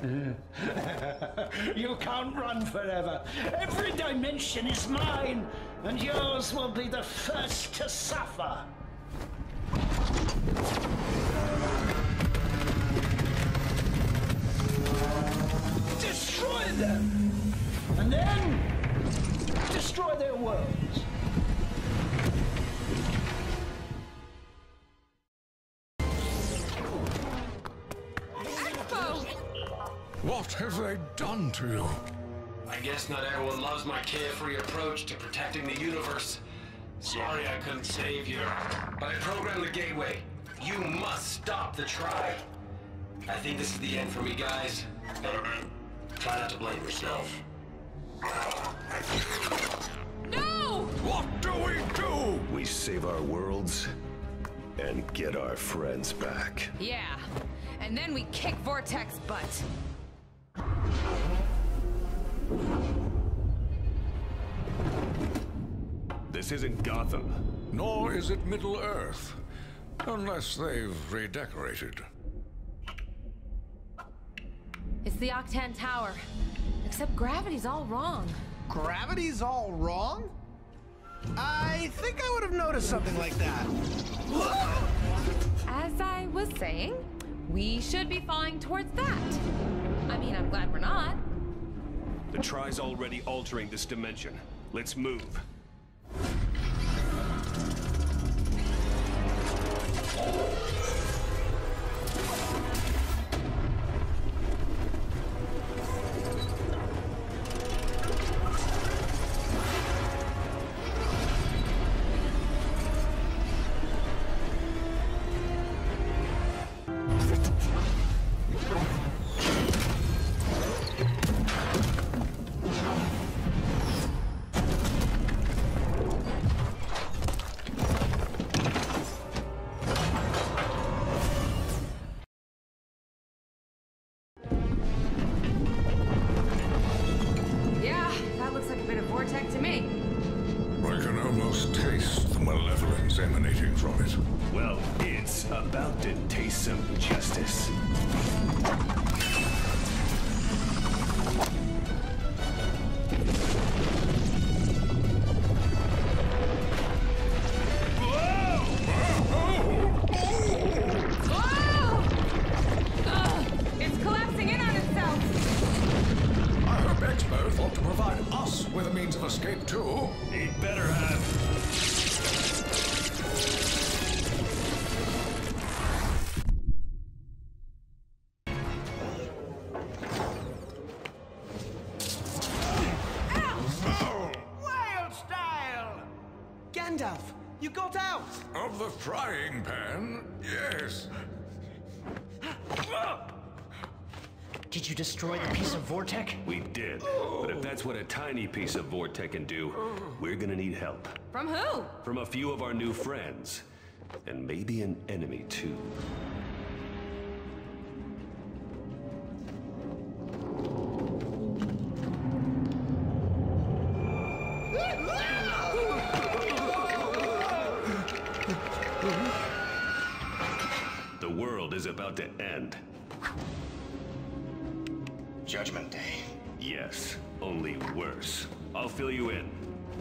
You can't run forever. Every dimension is mine. and yours will be the first to suffer. Destroy them! And then, destroy their worlds. What have they done to you? I guess not everyone loves my carefree approach to protecting the universe. Sorry I couldn't save you, but I programmed the gateway. You must stop the tribe. I think this is the end for me, guys. Try not to blame yourself. No! What do we do? We save our worlds and get our friends back. Yeah, and then we kick Vortex butt. This isn't Gotham. Nor is it Middle-earth. Unless they've redecorated. It's the Octan Tower. Except gravity's all wrong. Gravity's all wrong? I think I would have noticed something like that. As I was saying, we should be falling towards that. I mean, I'm glad we're not. The Tri's already altering this dimension. Let's move. Emanating from it. Well, it's about to taste some justice. It's collapsing in on itself. I hope Expo thought to provide us with a means of escape too. He'd better have. You got out! Of the frying pan, yes. Did you destroy the piece of Vortec? We did. But if that's what a tiny piece of Vortec can do, we're gonna need help. From who? From a few of our new friends. And maybe an enemy, too. The world is about to end. Judgment Day. Yes, only worse. I'll fill you in.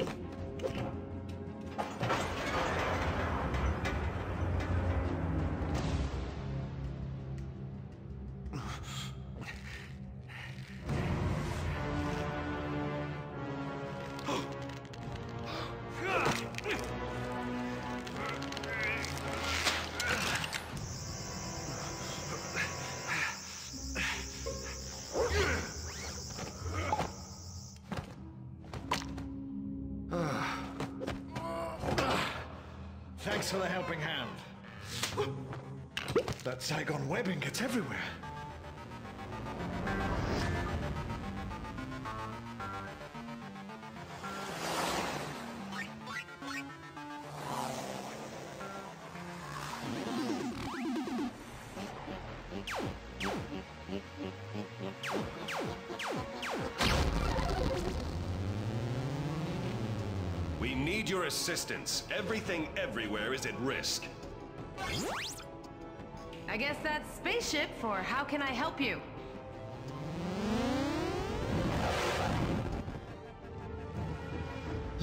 Thanks for the helping hand. That Zygon webbing gets everywhere. We need your assistance. Everything everywhere is at risk. I guess that's spaceship for how can I help you?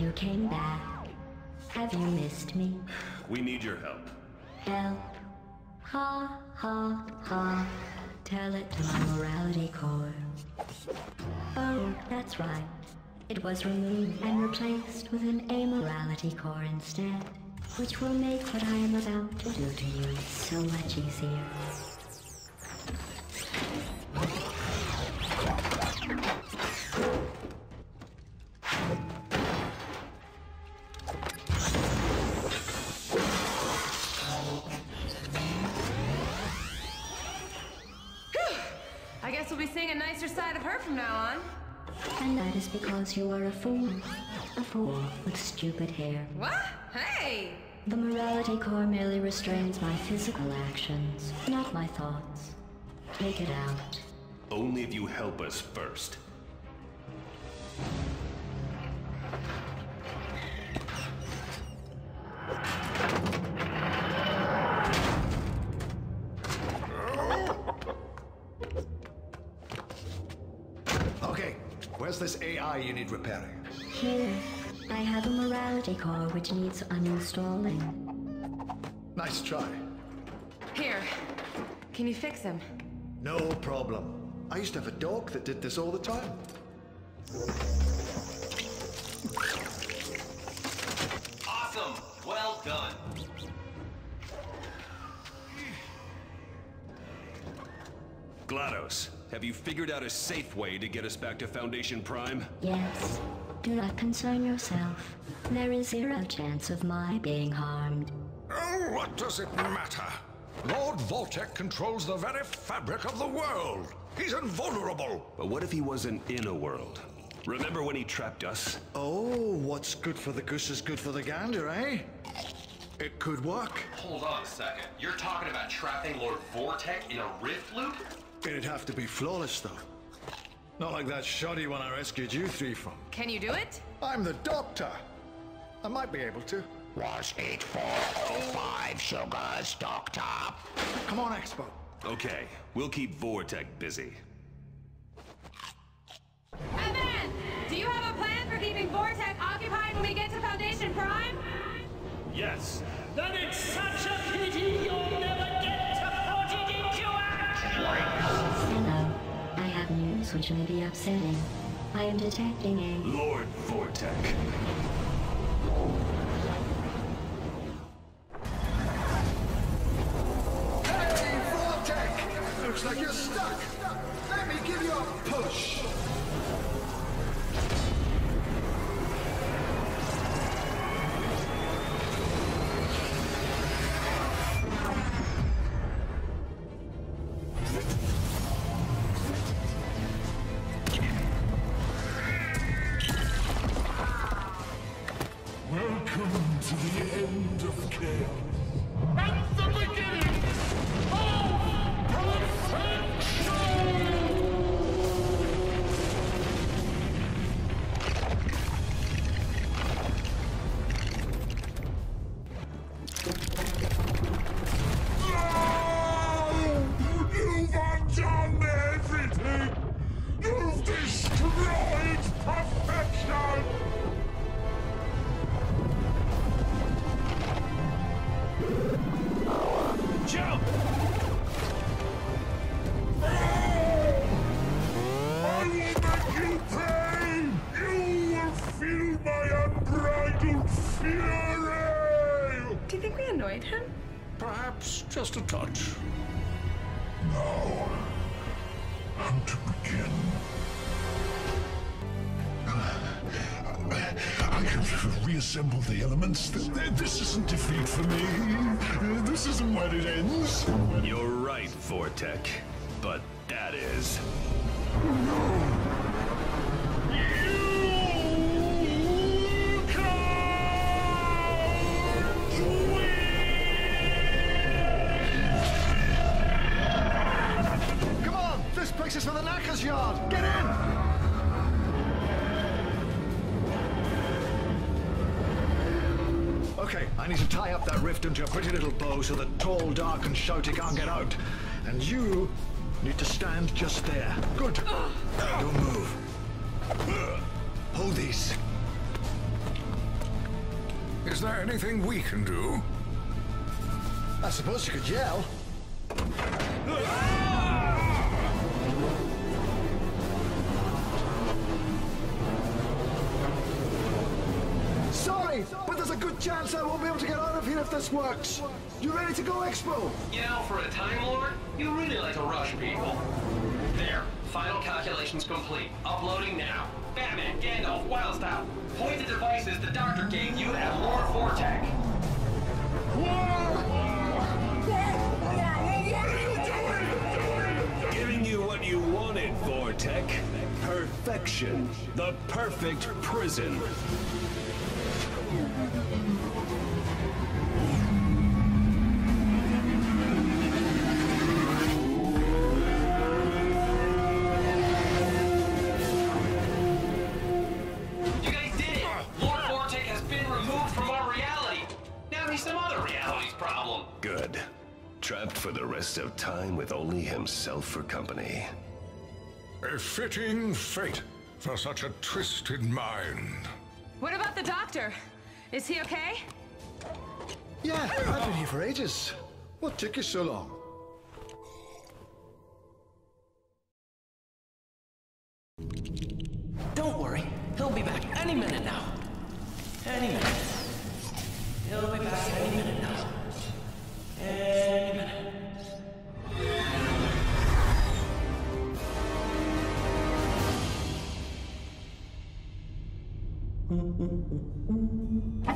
you came back. Have you missed me? We need your help. Help. Ha, ha, ha. Tell it to my morality core. Oh, that's right. It was removed and replaced with an amorality core instead, which will make what I am about to do to you so much easier. I guess we'll be seeing a nicer side of her from now on. And that is because you are a fool. A fool with stupid hair. What? Hey! The morality core merely restrains my physical actions, not my thoughts. Take it out. Only if you help us first. Okay, where's this AI you need repairing? Here, I have a morality core which needs uninstalling. Nice try. Here, can you fix him? No problem. I used to have a dog that did this all the time. Awesome! Well done. GLaDOS, have you figured out a safe way to get us back to Foundation Prime? Yes. Do not concern yourself. There is 0 chance of my being harmed. Oh, what does it matter? Lord Voltec controls the very fabric of the world. He's invulnerable. But what if he wasn't in a world? Remember when he trapped us? Oh, what's good for the goose is good for the gander, eh? It could work. Hold on a second. You're talking about trapping Lord Vortek in a rift loop? It'd have to be flawless, though. Not like that shoddy one I rescued you 3 from. Can you do it? I'm the doctor. I might be able to. Was it 4 or 5 sugars, Doctor? Come on, Expo. Okay, we'll keep Vortek busy. Evan! Do you have a plan for keeping Vortek occupied when we get to Foundation Prime? Yes. Then it's such a pity you'll never get to put it into action! Hello. I have news which may be upsetting. I am detecting a... Lord Vortek. Hey, Vortek! Looks like you're stuck. Let me give you a push. Welcome to the end of chaos. At the beginning of perfection! You've undone everything! You've destroyed perfection! Jump! I will make you pay! You will feel my unbridled fury! Do you think we annoyed him? Perhaps just a touch. Now, how to begin? I can reassemble the elements. This isn't defeat for me. This isn't where it ends. You're right, Vortek. But that is... Come on! This place is for the knackers yard! Get in! Okay, I need to tie up that rift into a pretty little bow so that tall, dark, and shouty can't get out. And you need to stand just there. Good. Don't move. Hold these. Is there anything we can do? I suppose you could yell. Sorry, but there's a good chance I won't be able to get out of here if this works. You ready to go, Expo? You know, for a Time Lord, you really like to rush people. There. Final calculations complete. Uploading now. Batman, Gandalf, Wild Style. Point the devices the Doctor gave you at Lord Vortek. Giving you what you wanted, Vortek. Perfection. The perfect prison. You guys did it! Lord Vortek has been removed from our reality. Now he's some other reality's problem. Good. Trapped for the rest of time with only himself for company. A fitting fate for such a twisted mind. What about the doctor? Is he okay? Yeah, I've been here for ages. What took you so long? Don't worry, he'll be back any minute now. Any minute. He'll be back any minute now. Any minute.